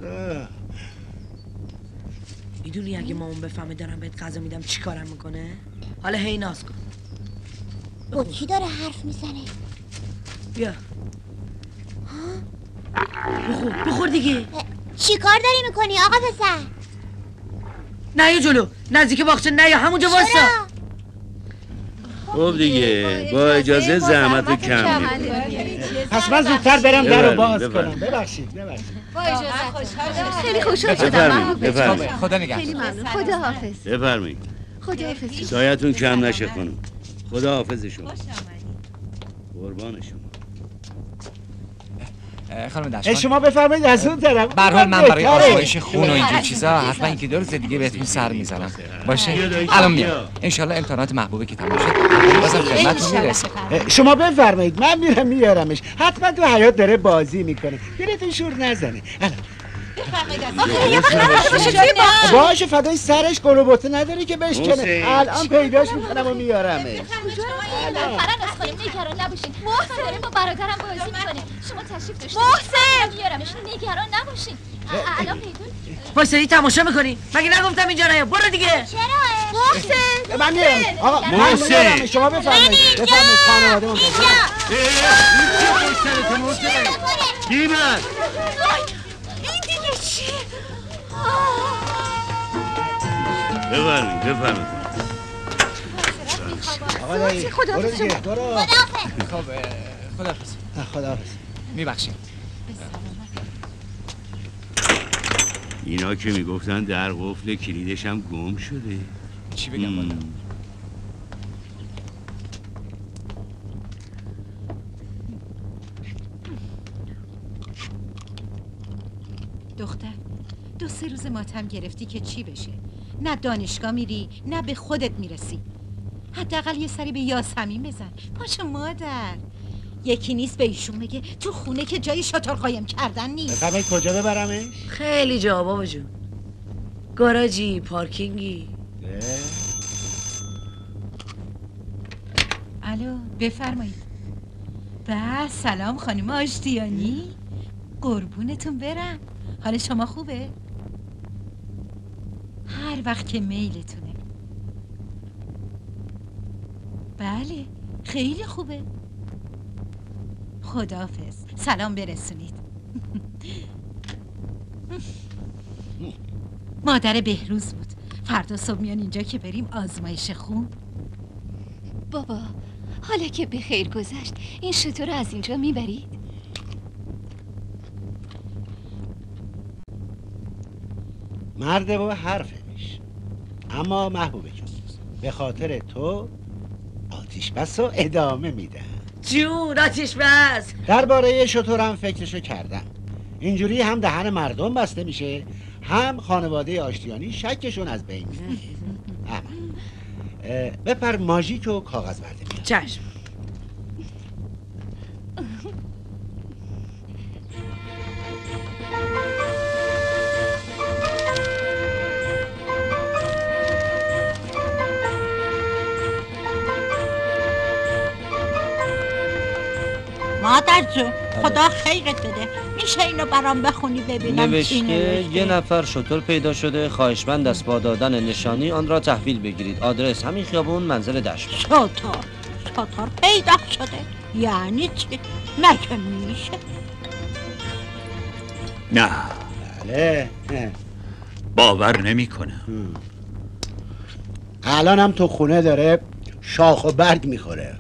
میدونی اگه مامان بفهمه دارم بهت غذا میدم چی کارم میکنه؟ حالا هی ناز کن. با کی داره حرف میزنه؟ بیا. بخور دیگه. چی کار داری میکنی آقا پسر؟ نه یه جلو نزدیک باغچه نه یا همونجا واسا. خب دیگه با اجازه زحمت رو کم میکنی. پس من زودتر برم در رو باز کنم. ببخشید. با اجازه. خیلی خوشحال شدم. بفرمایید. خدا نگهدار. خیلی ممنون. خدا حافظ. بفرمایید. خدا حافظ. سایتون کم نشه خانم. خدا حافظ شما. قربان شما. خانم دشمن شما بفرمایید از اون طرف. به هر حال من برای آزمایش خون و اینجور چیزا حتما 1-2 روز دیگه بهتون سر میزنم. باشه؟ الان میام. انشالله امتحانات محبوبه که تموم شد بازم خدمتتون میرسه. شما بفرمایید من میرم میارمش. حتما تو حیاط داره بازی میکنه. دلتون شور نزنه. الان باشه فدای سرش گل و بطه نداری که بشکنه. الان پیداش میکنم و میارمش. فرن از خواهیم نگران نباشین. محسن داریم با برادرم بازی میکنه. شما تشریف داشته محسن میارمش، نگران نباشین. الان پیدا واسه تماشا میکنی؟ مگه نگفتم اینجا نیا؟ برو دیگه. چرا؟ محسن من میارم. آقا محسن شما بفرمایید. بفرمایید خانواده منتظر. کی من؟ این دیگه چی؟ بفرمایید. آقا دایی برو دیگه برو. خب خداحافظ. خداحافظ. میبخشید. اینا که میگفتن در قفل کلیدش هم گم شده. چی بگم والا؟ دختر 2-3 روز ماتم گرفتی که چی بشه؟ نه دانشگاه میری نه به خودت میرسی. حداقل یه سری به یاسمین بزن. پاشو مادر. یکی نیست به ایشون بگه تو خونه که جای شتر قایم کردن نیست. بفرمایید کجا ببرمش؟ خیلی جا بابا جون. گاراژی، پارکینگی. الو بفرمایید. بس سلام خانم آشتیانی. قربونتون برم. حال شما خوبه؟ هر وقت که میلتونه. بله خیلی خوبه. خداحافظ. سلام برسونید. مادر بهروز بود. فردا صبح میان اینجا که بریم آزمایش خون. بابا حالا که به خیر گذشت این شتر رو از اینجا میبرید؟ مرده با حرفش. اما محبوبه جون به خاطر تو آتیش بس رو ادامه میدم. جون آتیش بس. درباره شترم فکرشو کردم. اینجوری هم دهن مردم بسته میشه هم خانواده آشتیانی شکشون از بین میره. بپر ماژیک و کاغذ برده میاد. چشم. مادر جون خدا خیرت بده. میشه اینو برام بخونی ببینم چی نوشته؟ یه نفر شتر پیدا شده، خواهشمند از با دادن نشانی آن را تحویل بگیرید. آدرس همین خیابون، منزل دشت. شتر پیدا شده یعنی چی؟ مگه میشه؟ نه بله باور نمی کنم. الان هم تو خونه داره شاخ و برگ میخوره.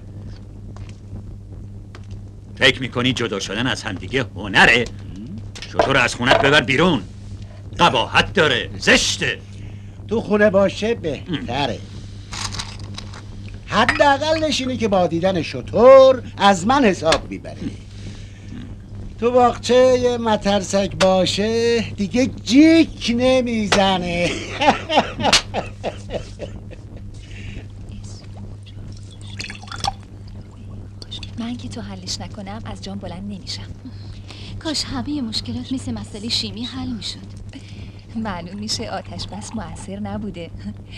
فکر میکنی جدا شدن از همدیگه هنره؟ شتر از خونت ببر بیرون. قباحت داره، زشته. تو خونه باشه بهتره. حداقل نشینی که با دیدن شتر از من حساب میبره. تو باغچه یه مترسک باشه دیگه جیک نمیزنه. من که تو حلش نکنم از جام بلند نمیشم. کاش همه مشکلات مثل مسئله شیمی حل میشد. معلوم میشه آتش بس مؤثر نبوده.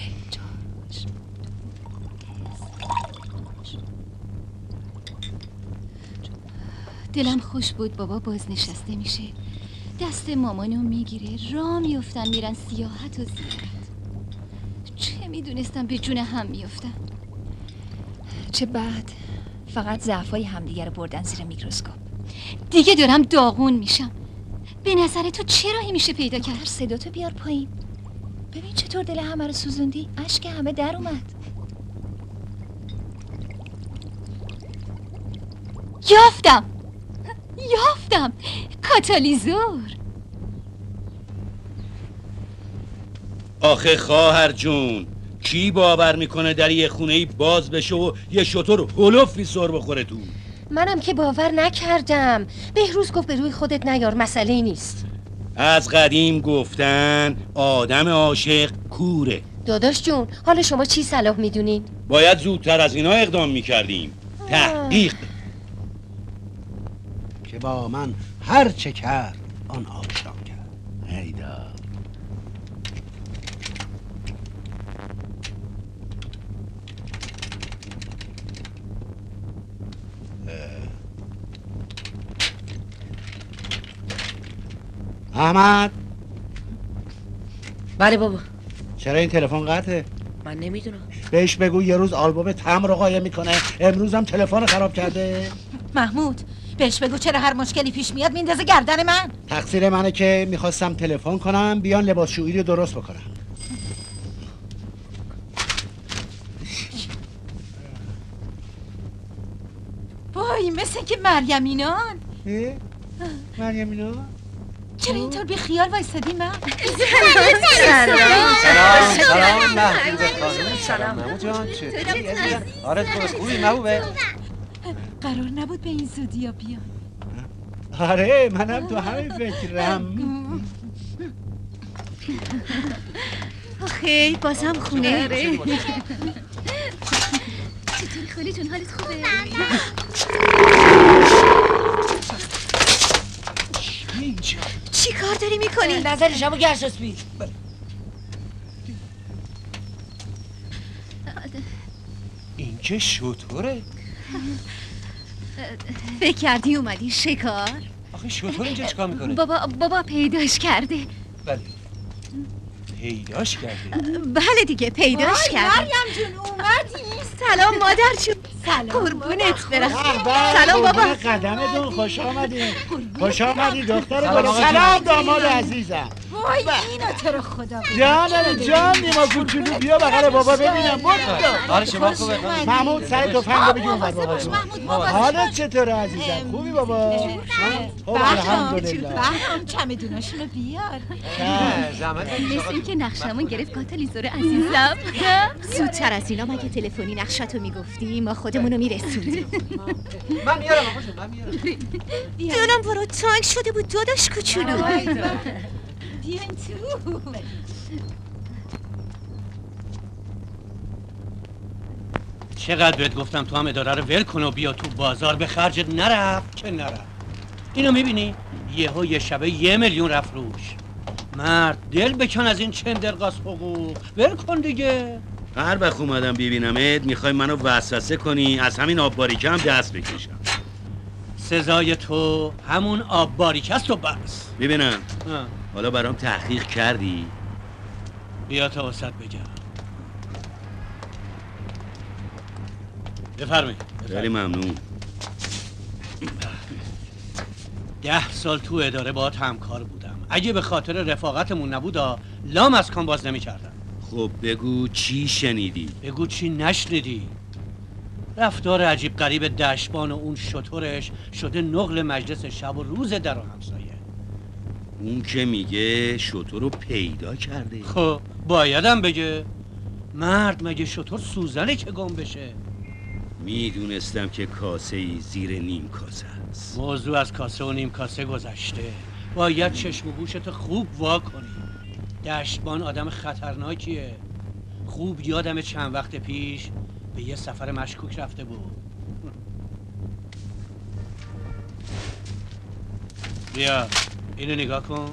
دلم خوش بود بابا بازنشسته میشه، دست مامانو میگیره، راه میفتن میرن سیاحت و زیارت. چه میدونستم به جون هم میفتن. چه بعد فقط ضعفای همدیگه رو بردن زیر میکروسکوپ. دیگه دارم داغون میشم. به نظر تو چه راهی میشه پیدا کرد؟ صداتو بیار پایین. ببین چطور دل همه رو سوزوندی. اشک همه در اومد. یافتم کاتالیزور. آخه خواهر جون کی باور میکنه در یه خونه‌ای باز بشه و یه شتر هلوفی سر بخوره تو؟ منم که باور نکردم. بهروز گفت به روی خودت نیار، مسئله نیست. از قدیم گفتن آدم عاشق کوره. داداش جون حالا شما چی صلاح میدونین؟ باید زودتر از اینا اقدام میکردیم. تحقیق که با من هر چه کرد آن آشام کرد. پیدا. احمد. بله بابا. چرا این تلفن قطعه؟ من نمیدونم. بهش بگو یه روز آلبوم تمبر رو قایم میکنه، امروز هم تلفن خراب کرده. محمود بهش بگو چرا هر مشکلی پیش میاد میندازه گردن من. تقصیر منه که میخواستم تلفن کنم بیان لباسشویی رو درست بکنم. وای مثل که مریم اینان. چرا اینطور بی خیال وایسادی من؟ سلام محبوب خانم. سلام محمود جان چطوری؟ آره درست خوبی محبوبه؟ قرار نبود به این زودی ها بیان. آره منم تو همین فکرم. آخه بازم خونه. چطوری خالی جون حالت خوبه؟ چی کار داری میکنی؟ نظرش همو گرشاس بی. این که شطوره. فکر کردی اومدی شکار؟ آخه شطور اینجا چیکار میکنه؟ بابا پیداش کرده. بله پیداش کرده؟ بله دیگه پیداش کرده. مریم جون اومدی؟ سلام مادر جون. سلام قربونت برم. سلام بابا. قدمتون خوش آمدین. خوش آمدین دختر گل. سلام داماد عزیزم. وای اینو تو رو خدا. جان نیما کوچولو بیا بغل بابا ببینم. حال شما خوبه؟ محمود سر تفنگو بگی اون بابا. حالت چطوره عزیزم؟ خوبی بابا؟ خب الحمدلله. بهرام چمدوناشونو بیار. مثل این که نقشمون گرفت کاتالیزور عزیزم. زودتر از اینا مگه تلفنی نقشتو میگفتی ما خودمونو میرسوندیم. من میارم آقا من میارم. دلم برو تانگ شده بود داداش کوچولو. بیاین تو. چقدر بهت گفتم تو هم اداره رو ول کن و بیا تو بازار به خرجت نرفت که نرفت. اینو میبینی؟ یه شبه 1 میلیون رفت روش. مرد دل بکن از این چندرقاس حقوق ول کن دیگه. هر وقت اومدم ببینمت میخوای منو وسوسه کنی از همین آب باریکه هم دست بکشم. سزای تو همون آب باریکه است و بس. ببینم حالا برام تحقیق کردی؟ بیا تا وسط بگم. بفرمایید. خیلی ممنون. 10 سال تو اداره باهات همکار بودم. اگه به خاطر رفاقتمون نبودا لام از کام باز نمی‌کردم. خب بگو چی شنیدی؟ بگو چی نشنیدی؟ رفتار عجیب غریب دشبان و اون شطورش شده نقل مجلس شب و روز در و همسایه. اون که میگه شطور رو پیدا کرده. خب بایدم بگه. مرد مگه شطور سوزنه که گم بشه؟ میدونستم که کاسه ای زیر نیم کاسه است. موضوع از کاسه و نیم کاسه گذشته. باید چشم و گوشت خوب وا کنی. دشبان آدم خطرناکیه. خوب یادم چند وقت پیش به یه سفر مشکوک رفته بود. بیا اینو نگاه کن.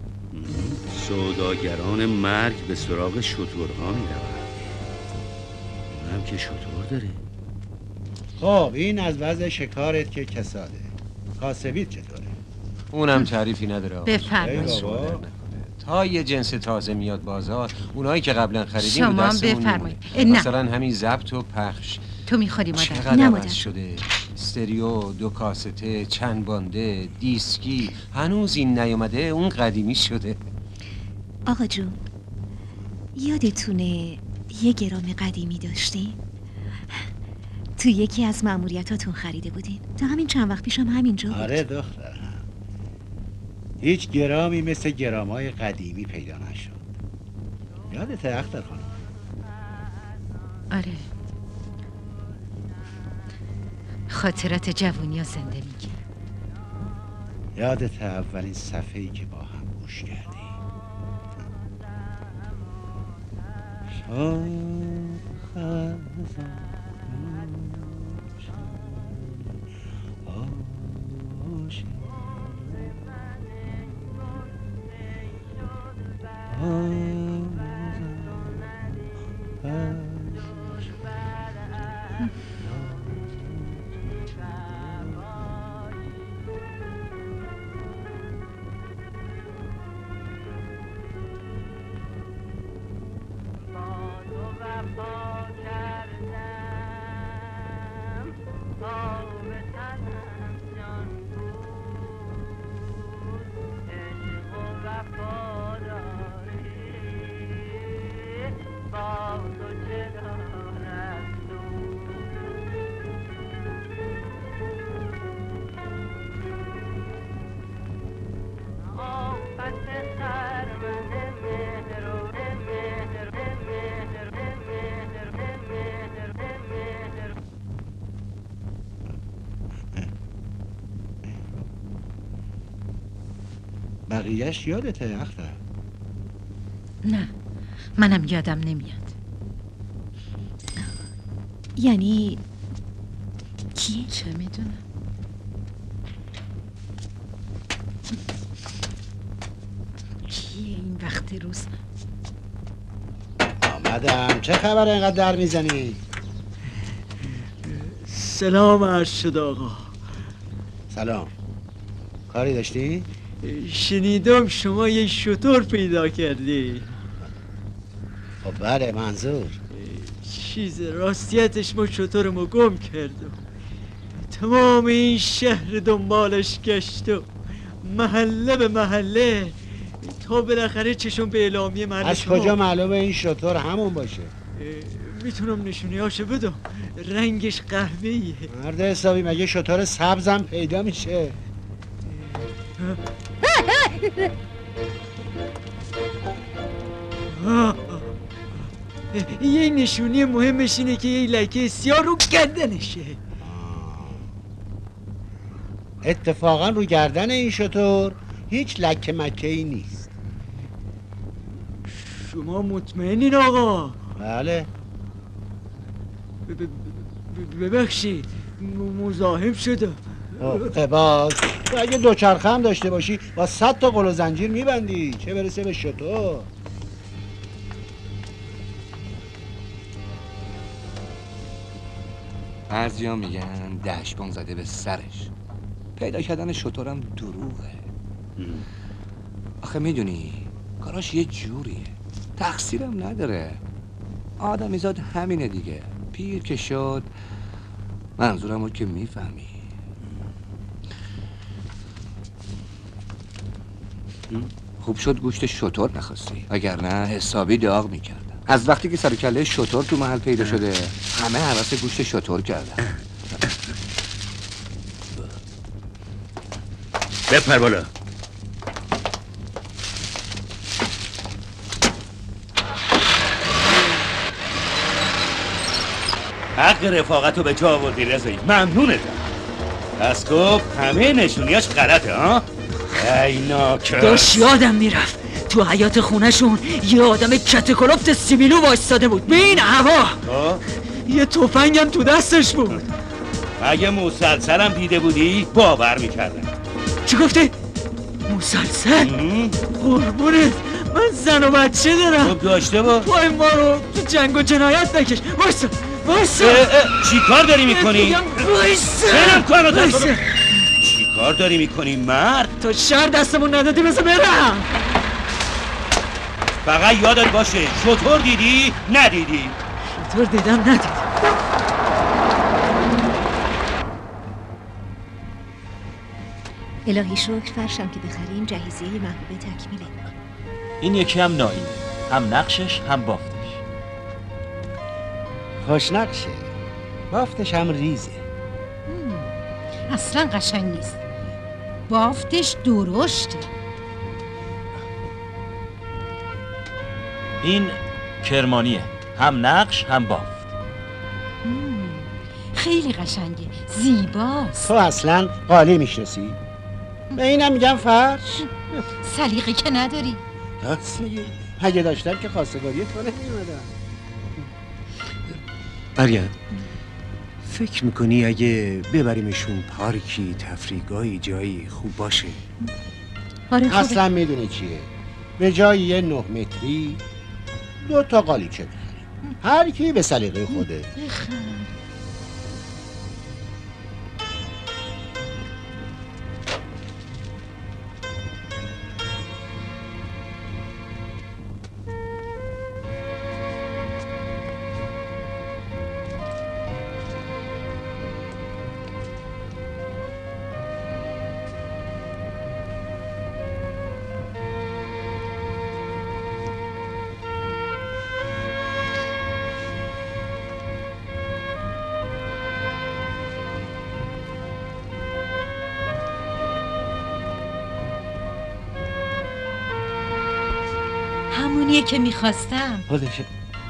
سوداگران مرگ به سراغ شترها میروند. اونم که شتر داره. خب این از وضع شکارت که کساده. کاسبیت چطوره؟ اونم تعریفی نداره. بفرمایید. تا یه جنس تازه میاد بازار، اونایی که قبلا خریدیم شما رو دستمون بفرمایید. مثلا همین ضبط و پخش. تو میخوری مادر؟ چقدر عوض شده. استریو، 2 کاسته، چند بانده، دیسکی، هنوز این نیومده، اون قدیمی شده. آقا جون یادتونه 1 گرام قدیمی داشتیم؟ تو یکی از ماموریتاتون خریده بودین. تا همین چند وقت پیشم همینجا بود. آره دخترم. هیچ گرامی مثل گرامای قدیمی پیدا نشد. یادته اختر خانم؟ آره. خاطرات جوونی ها زنده میگی. یادته اولین صفحه‌ای که با هم گوش کردیم؟ بقیهش یادته اختر؟ نه منم یادم نمیاد. یعنی کی؟ چه میدونم. کیه این وقت روز؟ آمدم. چه خبر اینقدر در میزنی؟ سلام عرض شد آقا. سلام. کاری داشتی؟ شنیدم شما یه شتر پیدا کردی. خب بله، منظور چیز راستیتش ما شترمو گم کردم. تمام این شهر دنبالش گشتم، محله به محله، تا بالاخره چشم به اعلامیه محل از شما. کجا معلومه این شتر همون باشه؟ میتونم نشونیاشو بدم. رنگش قهوه‌ایه. مرد حسابی، مگه شتر سبزم پیدا میشه؟ یه نشونی مهمش اینه که یه لکه سیاه رو گردنشه. اتفاقا رو گردن این شتر هیچ لکه مکه‌ای نیست. شما مطمئنین آقا؟ بله. ببخشید مزاحم شده. قباس، تو اگه دوچرخه هم داشته باشی با 100 تا قل و زنجیر میبندی، چه برسه به شتر. بعضیا میگن دشبان زده به سرش. پیدا کردن شترم دروغه. آخه میدونی کاراش یه جوریه، تقصیرم نداره. آدمیزاد همینه دیگه، پیر که شد. منظورمو که میفهمی. خوب شد گوشت شتر نخواستی، اگر نه حسابی داغ میکردم. از وقتی که سر کله شتر تو محل پیدا شده همه هوس گوشت شتر کردن. بپر بالا. حق رفاقتو به جا آوردی رضایی، ممنونتم. پس گفت همه نشونیاش غلطه ها؟ ای ناکس. داشت یادم میرفت تو حیات خونهشون یه آدم کتکلفت سیبیلو وایستاده بود به این هوا. یه تفنگم تو دستش بود. اگه مسلسلم دیده بودی باور میکردم. چی گفتی؟ مسلسل؟ قربونت، من زن و بچه دارم. خب داشته با وای ما رو تو جنگ و جنایت نکش. وایسا وایسا. چی کار داری میکنی؟ وایسا. برم کارو چی کار داری میکنی مرد؟ تو شهر دستمون ندادی بذار برم. فقط یادت باشه شتر دیدی ندیدی. شتر دیدم ندیدم. الهی شکر فرشم که بخریم جهیزیه محبوبه تکمیله. این یکی هم ناینه، هم نقشش هم بافتش. خوش نقشه، بافتش هم ریزه. اصلا قشنگ نیست، بافتش درشته. این کرمانیه، هم نقش هم بافت. خیلی قشنگه، زیباست. تو اصلا قالی میشناسی؟ به اینم میگم فرش. سلیقه که نداری. راست میگی، اگه داشتم که خواستگاری تو نمیومدم. مریم، فکر میکنی اگه ببریمشون پارکی، تفریحگاهی، جایی خوب باشه؟ آره خوبه. اصلا میدونی چیه؟ به جای یه 9 متری 2 تا قالیچه بخریم، هر کی به سلیقه خوده. همونیه که میخواستم. خودشه.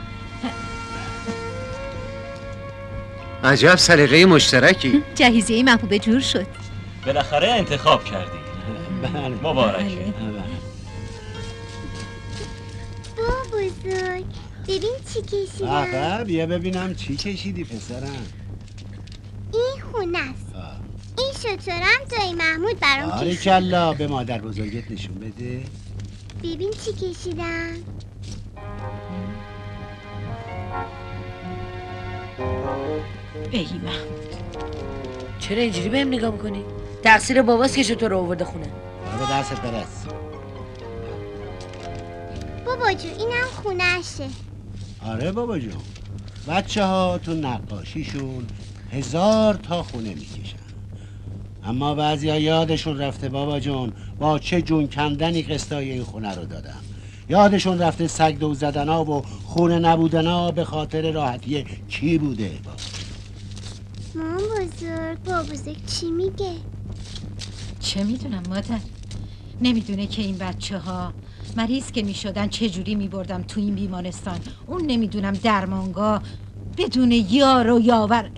عجب سلیقه مشترکی. جهیزیه محبوبه جور شد. بالاخره انتخاب کردی. مبارکه. بزرگ، ببین چی کشیدم. آقا بیا ببینم چی کشیدی پسرم. این خونه است. این شطورم دایی محمود برام کشید. باریکلا، به مادر بزرگت نشون بده. ببین چی کشیدم. ای محمود، چرا اینجوری بهم نگاه میکنی؟ تقصیر باباست که شطور رو آورده خونه. برو دست برس. بابا جو اینم خونهشه. آره بابا جون، بچه ها تو نقاشیشون 1000 تا خونه میکشن، اما بعضی ها یادشون رفته بابا جون با چه جون کندنی قسطای این خونه رو دادم. یادشون رفته سگ دو زدن ها و خونه نبودن ها به خاطر راحتی کی بوده. مامان بزرگ، بابا بزرگ چی میگه؟ چه میدونم مادر. نمیدونه که این بچه ها مریض که میشدن چه جوری میبردم تو این بیمارستان. اون نمیدونم درمانگاه بدون یار و یاور.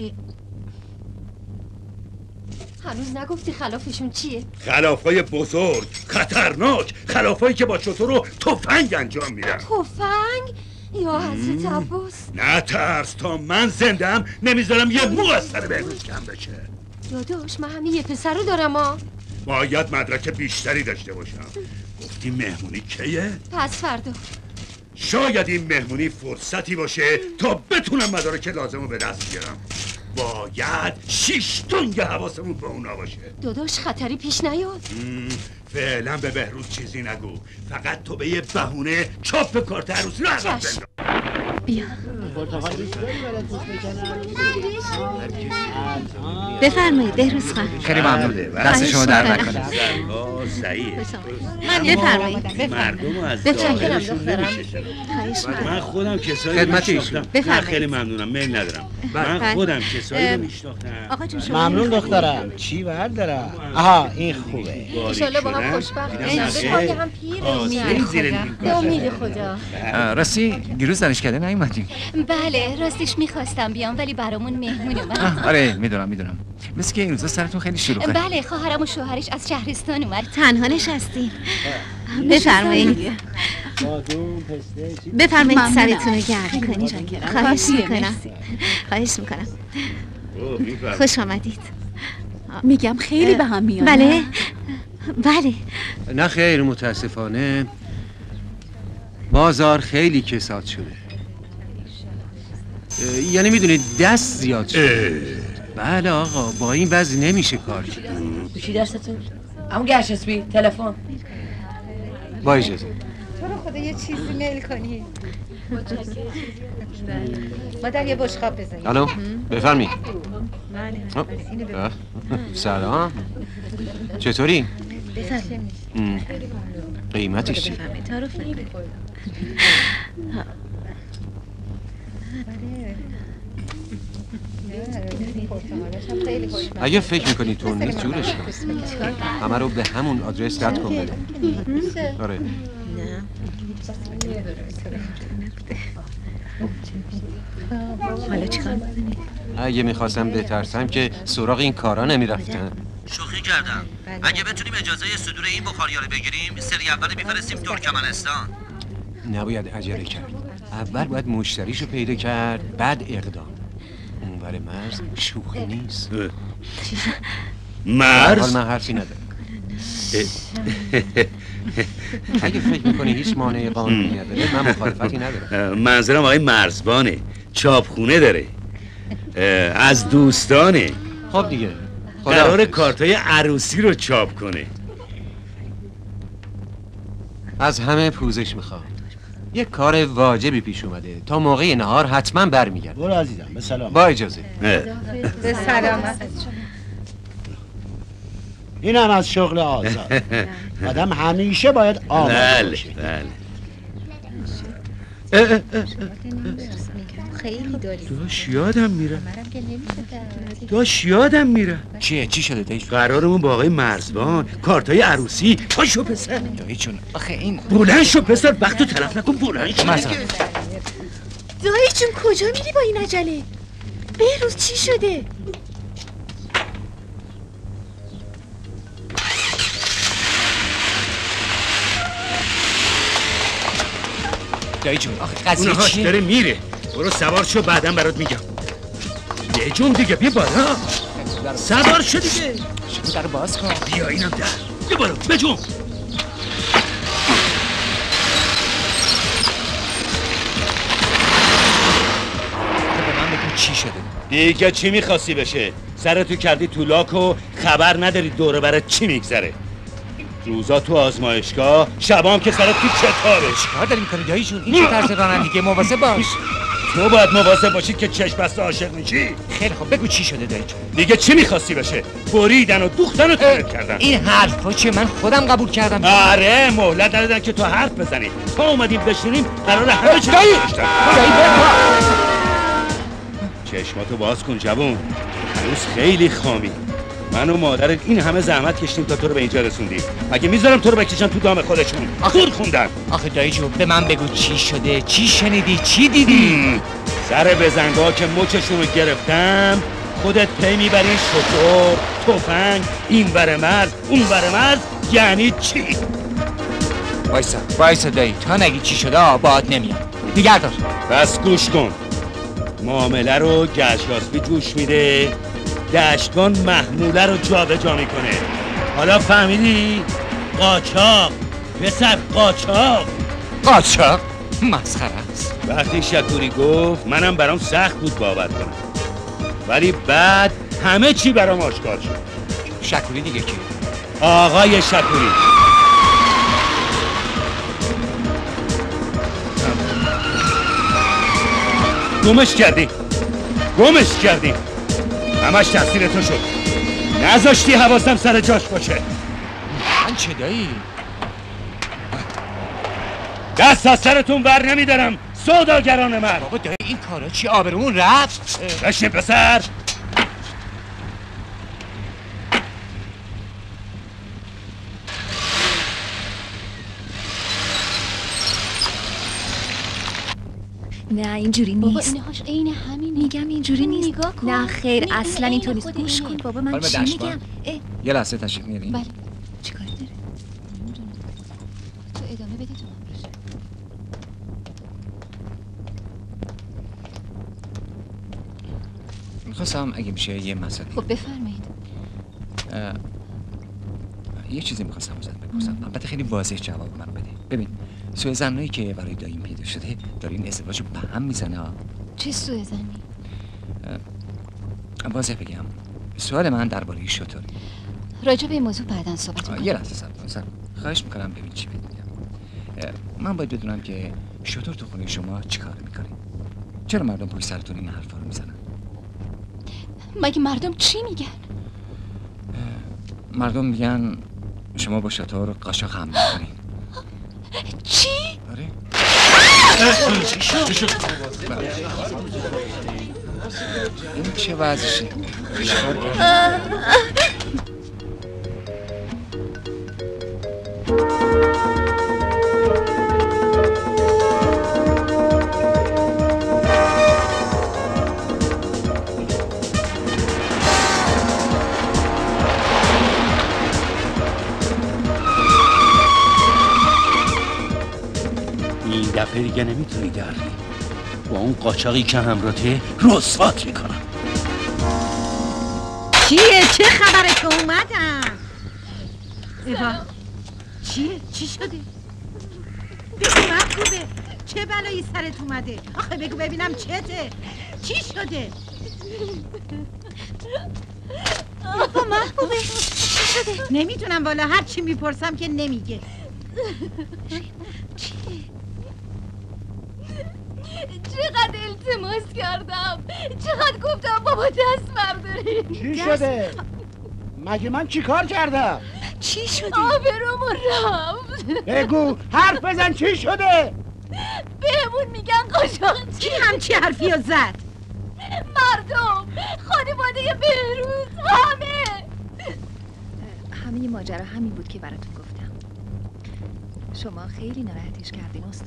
هنوز نگفتی خلافشون چیه؟ خلافای بزرگ، خطرناک، خلافایی که با شطور و تفنگ انجام میدن. تفنگ؟ یا حضرت عباس؟ نه ترس، تا من زندم نمیذارم یه مو از سر بهروز کم بشه. داداش من همین یه پسر رو دارم ها. باید مدرک بیشتری داشته باشم. گفتی مهمونی کیه؟ پس فردا. شاید این مهمونی فرصتی باشه تا بتونم مدارک لازم رو به دست بیارم. باید 6 تن یه حواسمون به اونا باشه. داداش خطری پیش نیاد. فعلا به بهروز چیزی نگو، فقط تو به یه بهونه چاپ کارت عروسی رو عقب بنداز. بیا بفرمایید بهروز خان. خیلی ممنونه، دست شما در نکنه. بفرمایید. مردم رو از بفرمایید. ظاهرشون نمیشه. من خودم کسایی خدمت رو ایشون. میشناختم. نه خیلی ممنونم، میل ندارم. من خودم کسایی رو میشناختم. آقا جون شما ممنون دخترم. چی بردارم؟ آها این خوبه. انشالله با هم خوشبخت بشن. به پای هم پیر به امید خدا. راستی دیروز دانشکده نیومدیم. بله راستش میخواستم بیام ولی برامون مهمون اومد. آره میدونم. مثل که این روزا سرتون خیلی شلوغه. بله خواهرم و شوهرش از شهرستان اومد. تنها نشستیم. بفرمایید. بفرمایید سرتون رو گرم کنید. خواهش میکنم. خوش آمدید. میگم خیلی به هم میاد. بله. نه خیر، متاسفانه بازار خیلی کساد شده. یعنی میدونید دست زیاد شده. بله آقا، با این وضع نمیشه کار کرد. چی دستتون؟ همون گشت اسبی تلفن. با اجازه. تو رو خدا یه چیزی میل کنی. مادر یه بشقاب بزنید. الو بفرمی. بله. سلام. چطوری؟ بفرمایید. قیمتش چی؟ اگه فکر میکنی تو نیست جورش کن. همه رو به همون آدرس رد کن بده. آره. حالا چیکار می‌کنی؟ اگه میخواستم بترسم که سراغ این کارا نمیرفتم. شوخی کردم. اگه بتونیم اجازه صدور این بخاریا رو بگیریم، سری اول میفرستیم ترکمنستان. نباید عجله کرد. اول باید مشتریشو پیدا کرد، بعد اقدام. اونور مرز شوخی نیست. مرز؟ من حرفی ندارم. اگه فکر میکنی هیچ مانع قانونی نداره، من مخالفتی ندارم. منظورم آقای مرزبانه، چاپخونه داره، از دوستانه. خب دیگه قرار کارتای عروسی رو چاپ کنه. از همه پوزش میخوام. یه کار واجبی پیش اومده. تا موقع نهار حتما برمیگرد. برو عزیزم، به سلام. با اجازه. به سلامت. این هم از شغل آزاد. آدم همیشه باید آماده باشه. بله. خیلی داری. داشت یادم میره. چیه؟ چی شده داییش؟ قرارمون با آقای مرزبان کارتای عروسی. پاشو پسر. داییچون آخه این بلند شو پسر، وقتو تلف نکن. بلند شو. دایی جون کجا میری با این عجله؟ بهروز چی شده؟ دایی جون آخه قضیه اونهاش چیه؟ داره میره. برو سوار شو بعدم برات میگم. یه جون دیگه بیا بالا. سوار شو دیگه. شما در باز کن. بیا اینم در. بیا بالا بجون. چی شده؟ دیگه چی میخواستی بشه؟ سرتو کردی تو لاک و خبر نداری دوره برات چی میگذره. روزا تو آزمایشگاه، شبام که سرت تو کتابه. چیکار داری میکنی دایی جون؟ این چه طرز رانندگی؟ مواظب باش. تو باید مواظب باشی که چشم بسته عاشق میشی. خیلی خب بگو چی شده دایی جون؟ دیگه چی میخواستی بشه؟ بریدن و دوختن و ترد کردن. این حرفا چیه؟ من خودم قبول کردم. آره مهلت ندادن که تو حرف بزنی. تا اومدیم بشینیم قرار همه چی دایی چشماتو باز کن جوون. هنوز خیلی خامی. من و مادرت این همه زحمت کشیدیم تا تو رو به اینجا رسوندیم. اگه میذارم تو رو بکشن تو دام خودشون. دور خوندن. آخه دایی جون به من بگو چی شده؟ چی شنیدی؟ چی دیدی؟ سر بزنگاه که مچشون رو گرفتم خودت پی میبری شطور، تفنگ، این ور مرز، اون ور مرز. یعنی چی؟ وایسا دایی تا نگی چی شده آباد نمیاد. دیگر دار. پس گوش کن. معامله رو گشگاسبی جوش میده، دشتگان محموله رو جابجا میکنه. حالا فهمیدی؟ قاچاق پسر، قاچاق. قاچاق؟ مسخره است. وقتی شکوری گفت منم برام سخت بود باور کنم، ولی بعد همه چی برام آشکار شد. شکوری دیگه کی؟ آقای شکوری. گمش کردی. همش تقصیر تو شد. نذاشتی حواسم سر جاش باشه. من چه دایی؟ دست از سرتون بر نمیدارم سوداگران من. بابا دایی این کارا چی؟ آبرومون رفت؟ بشین پسر. نه اینجوری نیست. بابا اینهاش عین همین. میگم اینجوری نیست. نگاه کن. نه خیر اصلا اینطور نیست. گوش کن بابا من چی میگم. یه لحظه تشریف میارین. بله. چیکار داره؟ تو ادامه بده تو امرش. میخواستم اگه میشه یه مسئله. خب بفرمایید. یه چیزی میخواستم ازت بپرسم. البته خیلی واضح جواب منو بده. ببین سوء ظنی که برای داییم پیدا شده دارین ازدواجو به هم میزنه ها. چه سوء ظنی؟ واضح بگم سوال من درباره شطوره. راجع به این موضوع بعداً صحبت می‌کنم. یه لحظه صبر. خواهش میکنم ببین چی بهت میگم. من باید بدونم که شطور تو خونه شما چیکار میکنه؟ چرا مردم پشت سرتون این حرفا رو میزنن؟ مگه مردم چی میگن؟ مردم میگن شما با شطور قاچاق هم میکنین. چی؟ آره. چی شد؟ این چه وضعشه؟ این دفعه دیگه نمیتونی داری. با اون قاچاقی که همراته رسوات میکنم. چیه؟ چه خبره که اومدم؟ چیه؟ چی شده؟ بگو محبوبه چه بلایی سرت اومده؟ آخه بگو ببینم چته؟ چی شده؟ بابا محبوبه چی شده؟ نمیدونم والا هر چی میپرسم که نمیگه. چقدر التماس کردم، چقدر گفتم بابا دست برداری. چی شده؟ مگه من چی کار کردم؟ چی شده؟ آبرومون رفت. بگو حرف بزن چی شده؟ بهمون میگن قاچاقچی. کی همچی حرفی رو زد؟ مردم، خانواده بهروز، همه ماجرا همین بود که براتون گفتم. شما خیلی ناراحتش کردین استاد.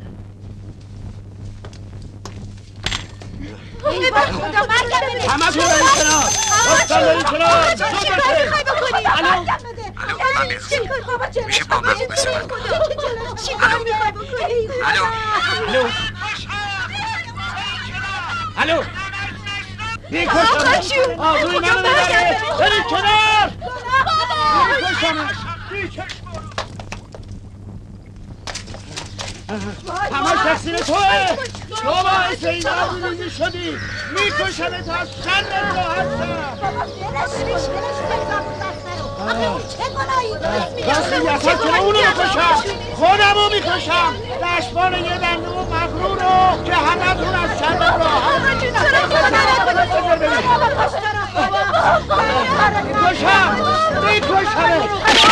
ای بابا خدا مرگم بده. همه تون برید کنار. اصلا برید کنار. چی کار میخوای بکنی؟ میشه با من بسرم. چی کار میخوای بکنی؟ الو الو میکشمش آبروی منو میبره برید کنار میکشمش همه تقصیر توه تو باعث این آبرویی شدی میکشمه تا سرت راحت شد راست یسر کنه اونو میکشم خودمو میکشم دشبان یه دندون مغرور رو که همه تون از شرم راحت میکشم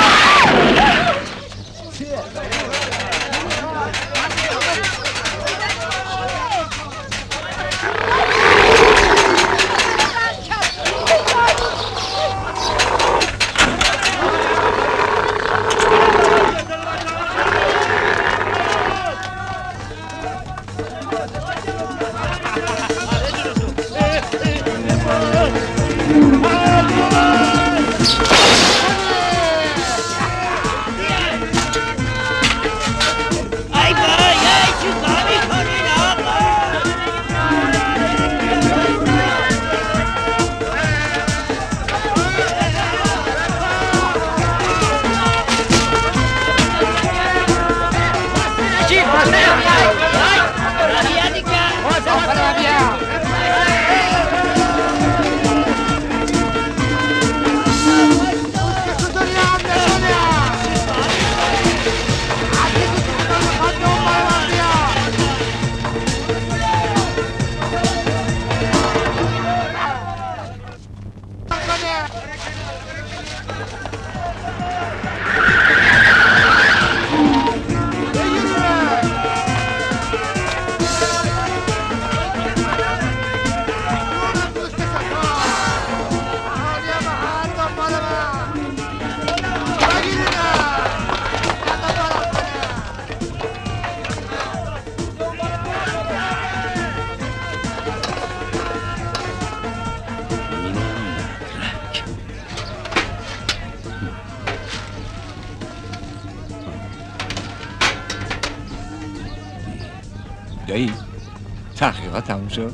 دایی تحقیقات تموم شد؟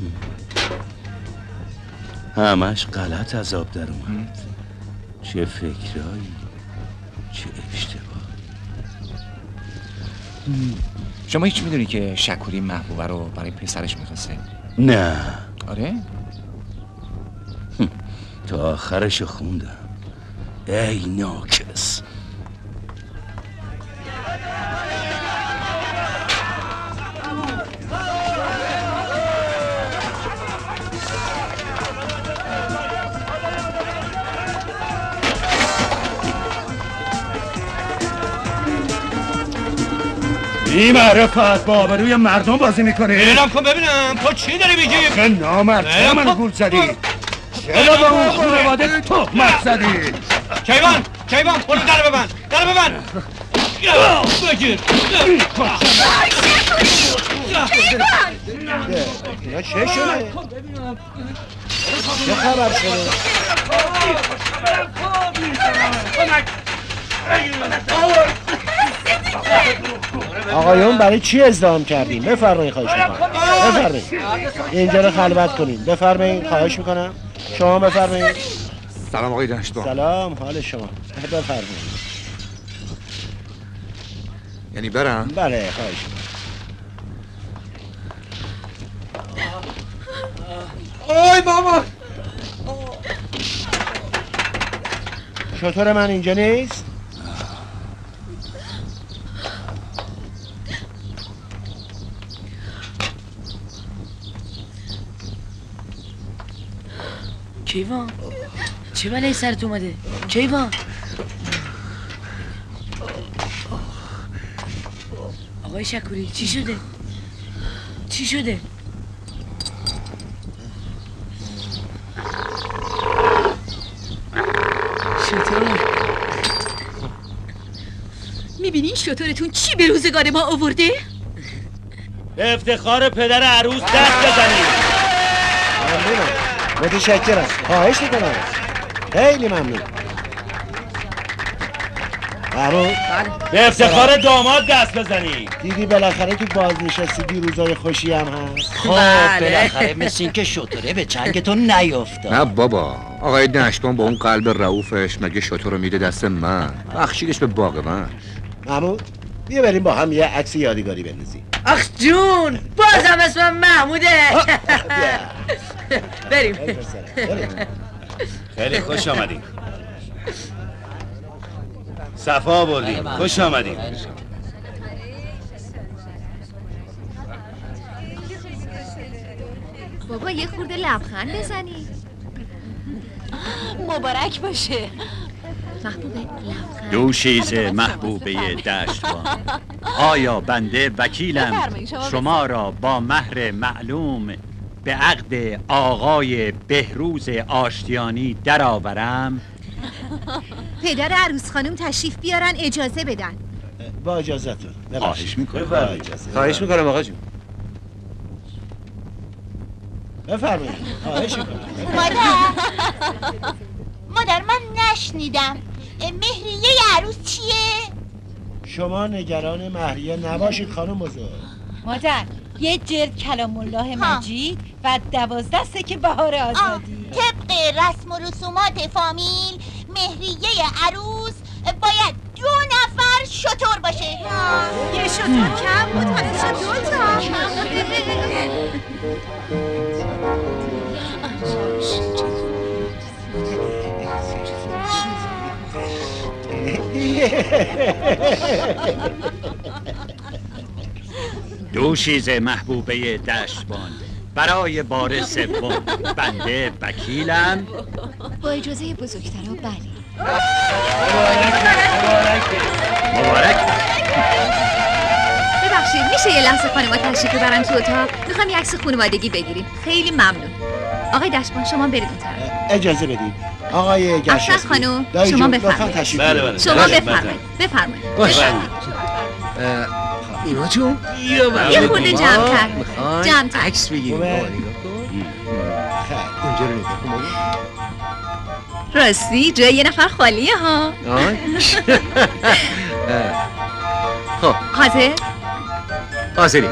همش غلط از آب در اومد. چه فکرایی، چه اشتباه. شما هیچ میدونی که شکوری محبوبه رو برای پسرش میخواسته؟ نه. آره؟ تا آخرش خوندم. ای ناکس. بی معرفت با آبروی مردم بازی میکنی؟ اعلام کن ببینم تو چی داری میگی؟ خیلی نامرد چرا منو گول زدی؟ چرا با اون خانواده تهمت زدی؟ کیوان برو در ببند بگیر اینا چه شده؟ چه خبر شده؟ آقایون برای چی ازدحام کردیم؟ بفرمایید خواهش میکنم بفرمایید اینجا رو خلوت کنین بفرمایید خواهش میکنم شما بفرمایید سلام آقای دانشگاه سلام حال شما بفرمایید یعنی برم؟ بله خواهش میکنم اوی بابا شطور من اینجا نیست؟ کیوان چه بلایی سرت اومده؟ کیوان آقای شکوری چی شده؟ چی شده؟ شطور میبینی شطورتون چی به روزگار ما آورده؟ به افتخار پدر عروس دست بزنید. ممنونم متشکرم خواهش میکنم خیلی ممنون محمود به افتخار داماد دست بزنی. دیدی بالاخره تو بازنشستگی روزای خوشی هم هست. خب بالاخره مثل این که شطوره به چنگتون نیفتاد. نه بابا، آقای نشبان با اون قلب رؤوفش مگه شطور رو میده دست من، بخشیدش به باغ من. محمود بیا بریم با هم یه عکس یادگاری بندازیم. آخ جون، بازم اسمم محموده. بریم. خیلی خوش آمدیم. صفا بردیم. خوش آمدیم. بابا یه خورده لبخند بزنی. مبارک باشه. محبوبه لبخند. دوشیزه محبوبه دشتوان، آیا بنده وکیلم شما را با مهر معلوم به عقد آقای بهروز آشتیانی درآورم؟ پدر عروس خانم تشریف بیارن اجازه بدن. با اجازهتون. خواهش میکنم. خواهش میکنم آقا جون. بفرمایید. خواهش میکنم. مادر من نشنیدم. مهریه عروس چیه؟ شما نگران مهریه نباشید خانم بزرگ. مادر یه جلد کلام الله مجید و 12 سکه بهار آزادی. طبق رسم و رسومات فامیل مهریه عروس باید 2 نفر شطور باشه. یه شطور کم بود، حالا شد 2 تا. دوشیزه محبوبه دشتبان، برای بار سوم بنده وکیلم. با اجازه بزرگترا بله. مبارک. ببخشید میشه یه لحظه خانم‌ها تشریف ببرن تو اتاق؟ میخوام یه عکس خانوادگی بگیریم. خیلی ممنون. آقای دشتبان شما برید اون طرف. اجازه بدید. آقای گشاسپی. افسر خانم شما بفرمایید. شما بفرمایید. بفرمایید. اینا جون یه خورده جمع‌تر. جمع‌تر. عکس بگیریم. بابا نگاه کن. اونجا رو نگاه کن. راستی جای یه نفر خالیه ها. خب حاضر؟ حاضریم.